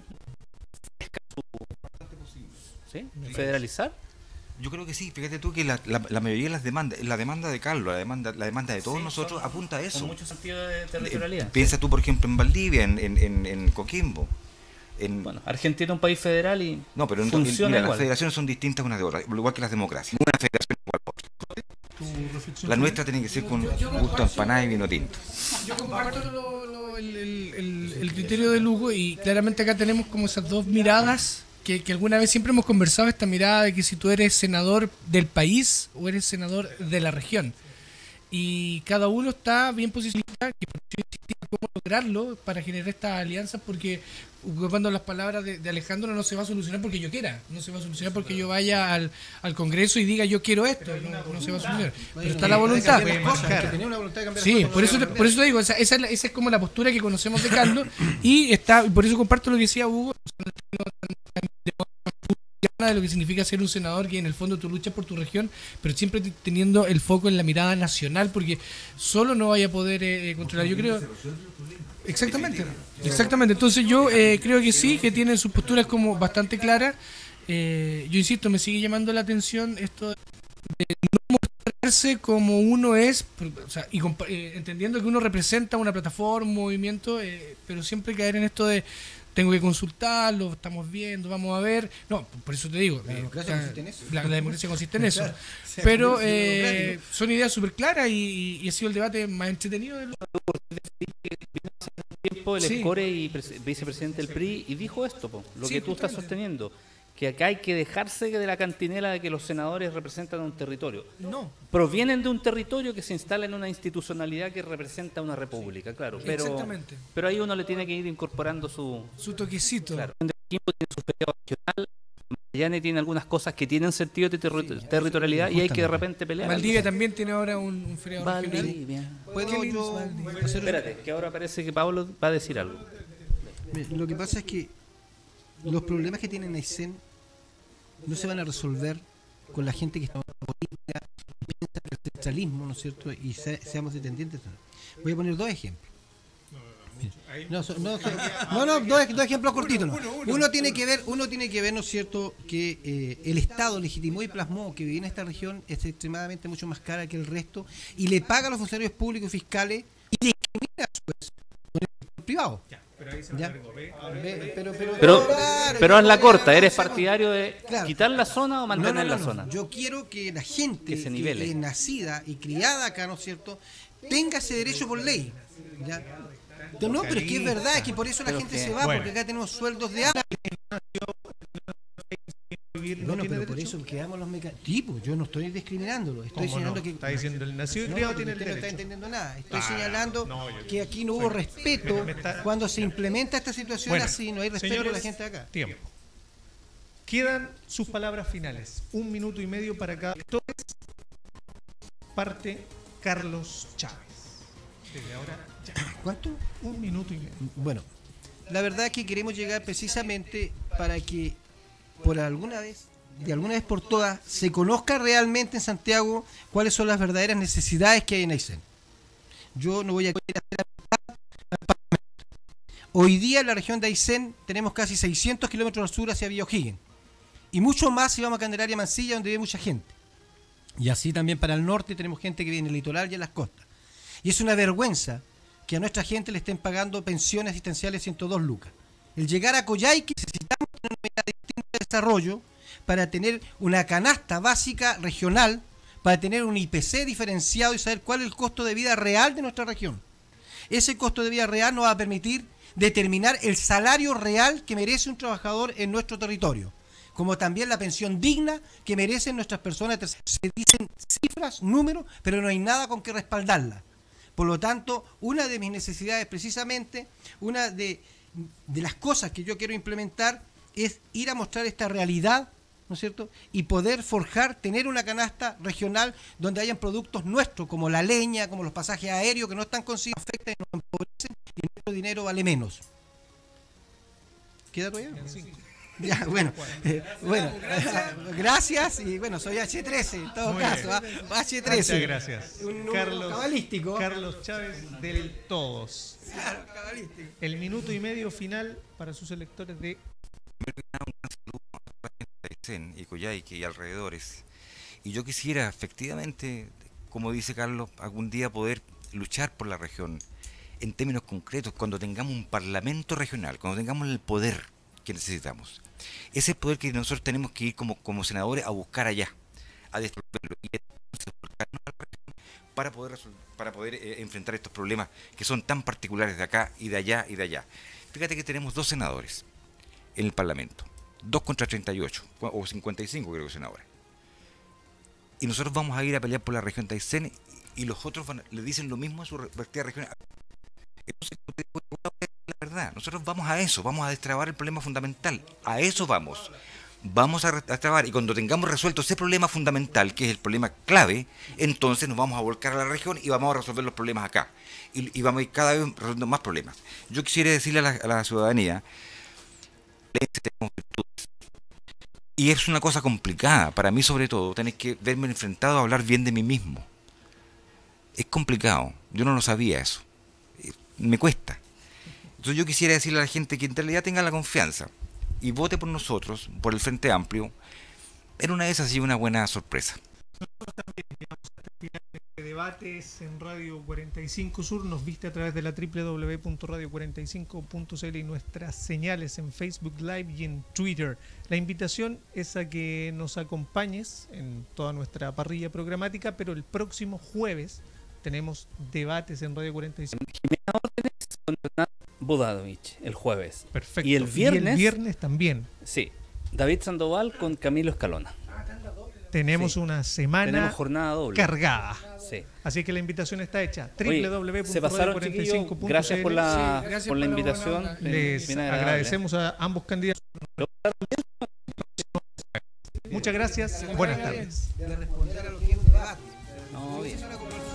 ¿sí? ¿Federalizar? Yo creo que sí, fíjate tú que la mayoría de las demandas, la demanda de Carlos, la demanda de todos nosotros apunta a eso. Con mucho sentido de territorialidad. Piensa tú, por ejemplo, en Valdivia, en Coquimbo. Bueno, Argentina es un país federal y no, pero funciona mira, igual. Las federaciones son distintas unas de otras, igual que las democracias. Una federación igual a otra. La nuestra tiene que ser con gusto a empanada y vino tinto. Yo comparto el criterio de Lugo y claramente acá tenemos como esas dos miradas que alguna vez siempre hemos conversado, esta mirada de que si tú eres senador del país o eres senador de la región. Y cada uno está bien posicionado, que por eso insistía cómo lograrlo para generar estas alianzas, porque ocupando las palabras de Alejandro, no se va a solucionar porque yo quiera, no se va a solucionar porque yo vaya al Congreso y diga yo quiero esto, no se va a solucionar. Pero está la voluntad. Sí, por eso te digo, esa es como la postura que conocemos de Carlos, y por eso comparto lo que decía Hugo, de lo que significa ser un senador, que en el fondo tú luchas por tu región, pero siempre teniendo el foco en la mirada nacional, porque solo no vaya a poder controlar. Yo creo exactamente. Entonces yo creo que sí, que tienen sus posturas como bastante claras. Yo insisto, me sigue llamando la atención esto de no mostrarse como uno es, o sea, y entendiendo que uno representa una plataforma, un movimiento, pero siempre caer en esto de tengo que consultarlo, estamos viendo, vamos a ver. No, por eso te digo. La democracia consiste en eso. La democracia consiste en eso. Pero son ideas súper claras y ha sido el debate más entretenido del tiempo. El Escore y vicepresidente del PRI, y dijo esto, lo que tú estás sosteniendo, que acá hay que dejarse de la cantinela de que los senadores representan un territorio. No. Provienen de un territorio que se instala en una institucionalidad que representa una república, claro. Pero ahí uno le tiene que ir incorporando su toquecito. Claro. Coquimbo tiene su feriado regional, Magallanes tiene algunas cosas que tienen sentido de territorialidad y hay que de repente pelear. Valdivia también tiene ahora un feriado Valdivia. regional. Espérate, que ahora parece que Pablo va a decir algo. Lo que pasa es que los problemas que tienen Aysén no se van a resolver con la gente que está en la política y piensa que el centralismo, ¿no es cierto? Y seamos dependientes. Voy a poner dos ejemplos. Dos ejemplos cortitos. No. Uno tiene que ver, ¿no es cierto?, que el Estado legitimó y plasmó que vivir en esta región es extremadamente mucho más cara que el resto y le paga a los funcionarios públicos y fiscales y discrimina a su vez con el sector privado. Pero haz la corta, ¿eres partidario de quitar la zona o mantener la zona? Yo quiero que la gente que es nacida y criada acá, ¿no es cierto?, tenga ese derecho por ley. ¿Ya? No, pero es que es verdad, es que por eso la gente se va, porque acá tenemos sueldos de hambre. Bueno, pero por eso creamos los mecanismos. Tipo, yo no estoy discriminándolo. Estoy señalando que. Está diciendo el nacido y criado tiene el derecho. No está entendiendo nada. Estoy señalando que aquí no hubo respeto cuando se implementa esta situación así. No hay respeto por la gente de acá. Tiempo. Quedan sus palabras finales. 1 minuto y medio para cada. Parte Carlos Chávez. ustedes. Ahora, ya, ¿Cuánto? 1 minuto y medio. Bueno, la verdad es que queremos llegar precisamente para que por alguna vez, de alguna vez por todas, se conozca realmente en Santiago cuáles son las verdaderas necesidades que hay en Aysén. Yo no voy a hacer hoy día en la región de Aysén tenemos casi 600 kilómetros al sur hacia Villa O'Higgins y mucho más si vamos a Candelaria, Mansilla, donde vive mucha gente. Y así también para el norte tenemos gente que vive en el litoral y en las costas. Y es una vergüenza que a nuestra gente le estén pagando pensiones asistenciales 102 lucas. El llegar a Coyhaique necesitamos tener una medida distinta de desarrollo para tener una canasta básica regional, para tener un IPC diferenciado y saber cuál es el costo de vida real de nuestra región. Ese costo de vida real nos va a permitir determinar el salario real que merece un trabajador en nuestro territorio, como también la pensión digna que merecen nuestras personas. Se dicen cifras, números, pero no hay nada con que respaldarlas. Por lo tanto, una de mis necesidades precisamente, una de las cosas que yo quiero implementar es ir a mostrar esta realidad, ¿no es cierto? Y poder forjar, tener una canasta regional donde hayan productos nuestros, como la leña, como los pasajes aéreos, que no están consigo, afectan y nos empobrecen, y nuestro dinero vale menos. ¿Queda todavía? Sí. Ya, bueno, gracias y bueno, soy H13 en todo Muy caso, bien. H13. Muchas gracias. Un número Carlos, cabalístico. Carlos Chávez del Todos. Claro, cabalístico. El minuto y medio final para sus electores de Aysén y Coyhaique y alrededores. Y yo quisiera efectivamente, como dice Carlos, algún día poder luchar por la región en términos concretos, cuando tengamos un parlamento regional, cuando tengamos el poder que necesitamos. Ese es el poder que nosotros tenemos que ir como senadores a buscar allá, a destruirlo y entonces volcarnos a la región para poder enfrentar estos problemas que son tan particulares de acá y de allá y de allá. Fíjate que tenemos 2 senadores en el Parlamento, 2 contra 38, o 55 creo que son ahora. Y nosotros vamos a ir a pelear por la región de Aysén y los otros le dicen lo mismo a su respectiva región. Entonces, la verdad, nosotros vamos a eso, vamos a destrabar el problema fundamental, a eso vamos. Vamos a destrabar y cuando tengamos resuelto ese problema fundamental, que es el problema clave, entonces nos vamos a volcar a la región y vamos a resolver los problemas acá. Y vamos a ir cada vez resolviendo más problemas. Yo quisiera decirle a la ciudadanía, tenemos virtudes. Y es una cosa complicada, para mí sobre todo, tener que verme enfrentado a hablar bien de mí mismo. Es complicado, yo no lo sabía eso. Me cuesta. Entonces yo quisiera decirle a la gente que en realidad tenga la confianza y vote por nosotros, por el Frente Amplio. En una de esas sí una buena sorpresa. debates en Radio 45 Sur, nos viste a través de la www.radio45.cl y nuestras señales en Facebook Live y en Twitter. La invitación es a que nos acompañes en toda nuestra parrilla programática, pero el próximo jueves tenemos debates en Radio 45. Jimena Órdenes con Hernán Budadovich el jueves. Perfecto. Y el viernes también. Sí, David Sandoval con Camilo Escalona. Tenemos Sí. una semana Tenemos jornada doble. cargada. Sí. Así que la invitación está hecha. Oye, se pasaron, chiquillos. Gracias por la, gracias por la por la invitación. buena onda. Les Bien agradable. agradecemos a ambos candidatos. Muchas gracias. Buenas tardes. De responder a lo que es un debate. No, bien. Esa es la conversación.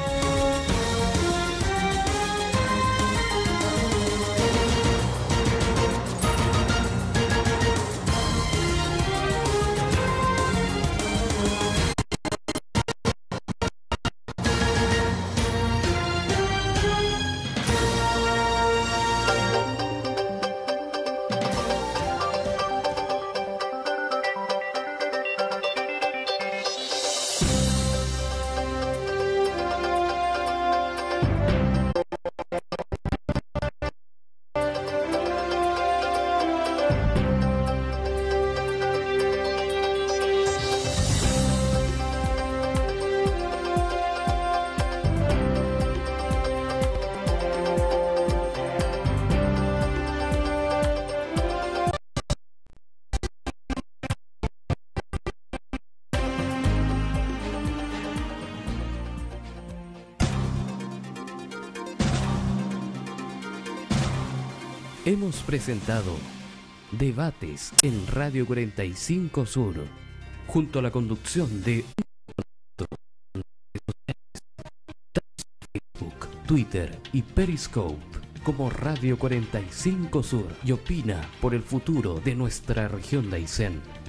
Hemos presentado Debates en Radio 45 Sur, junto a la conducción de Facebook, Twitter y Periscope como Radio 45 Sur y opina por el futuro de nuestra región de Aysén.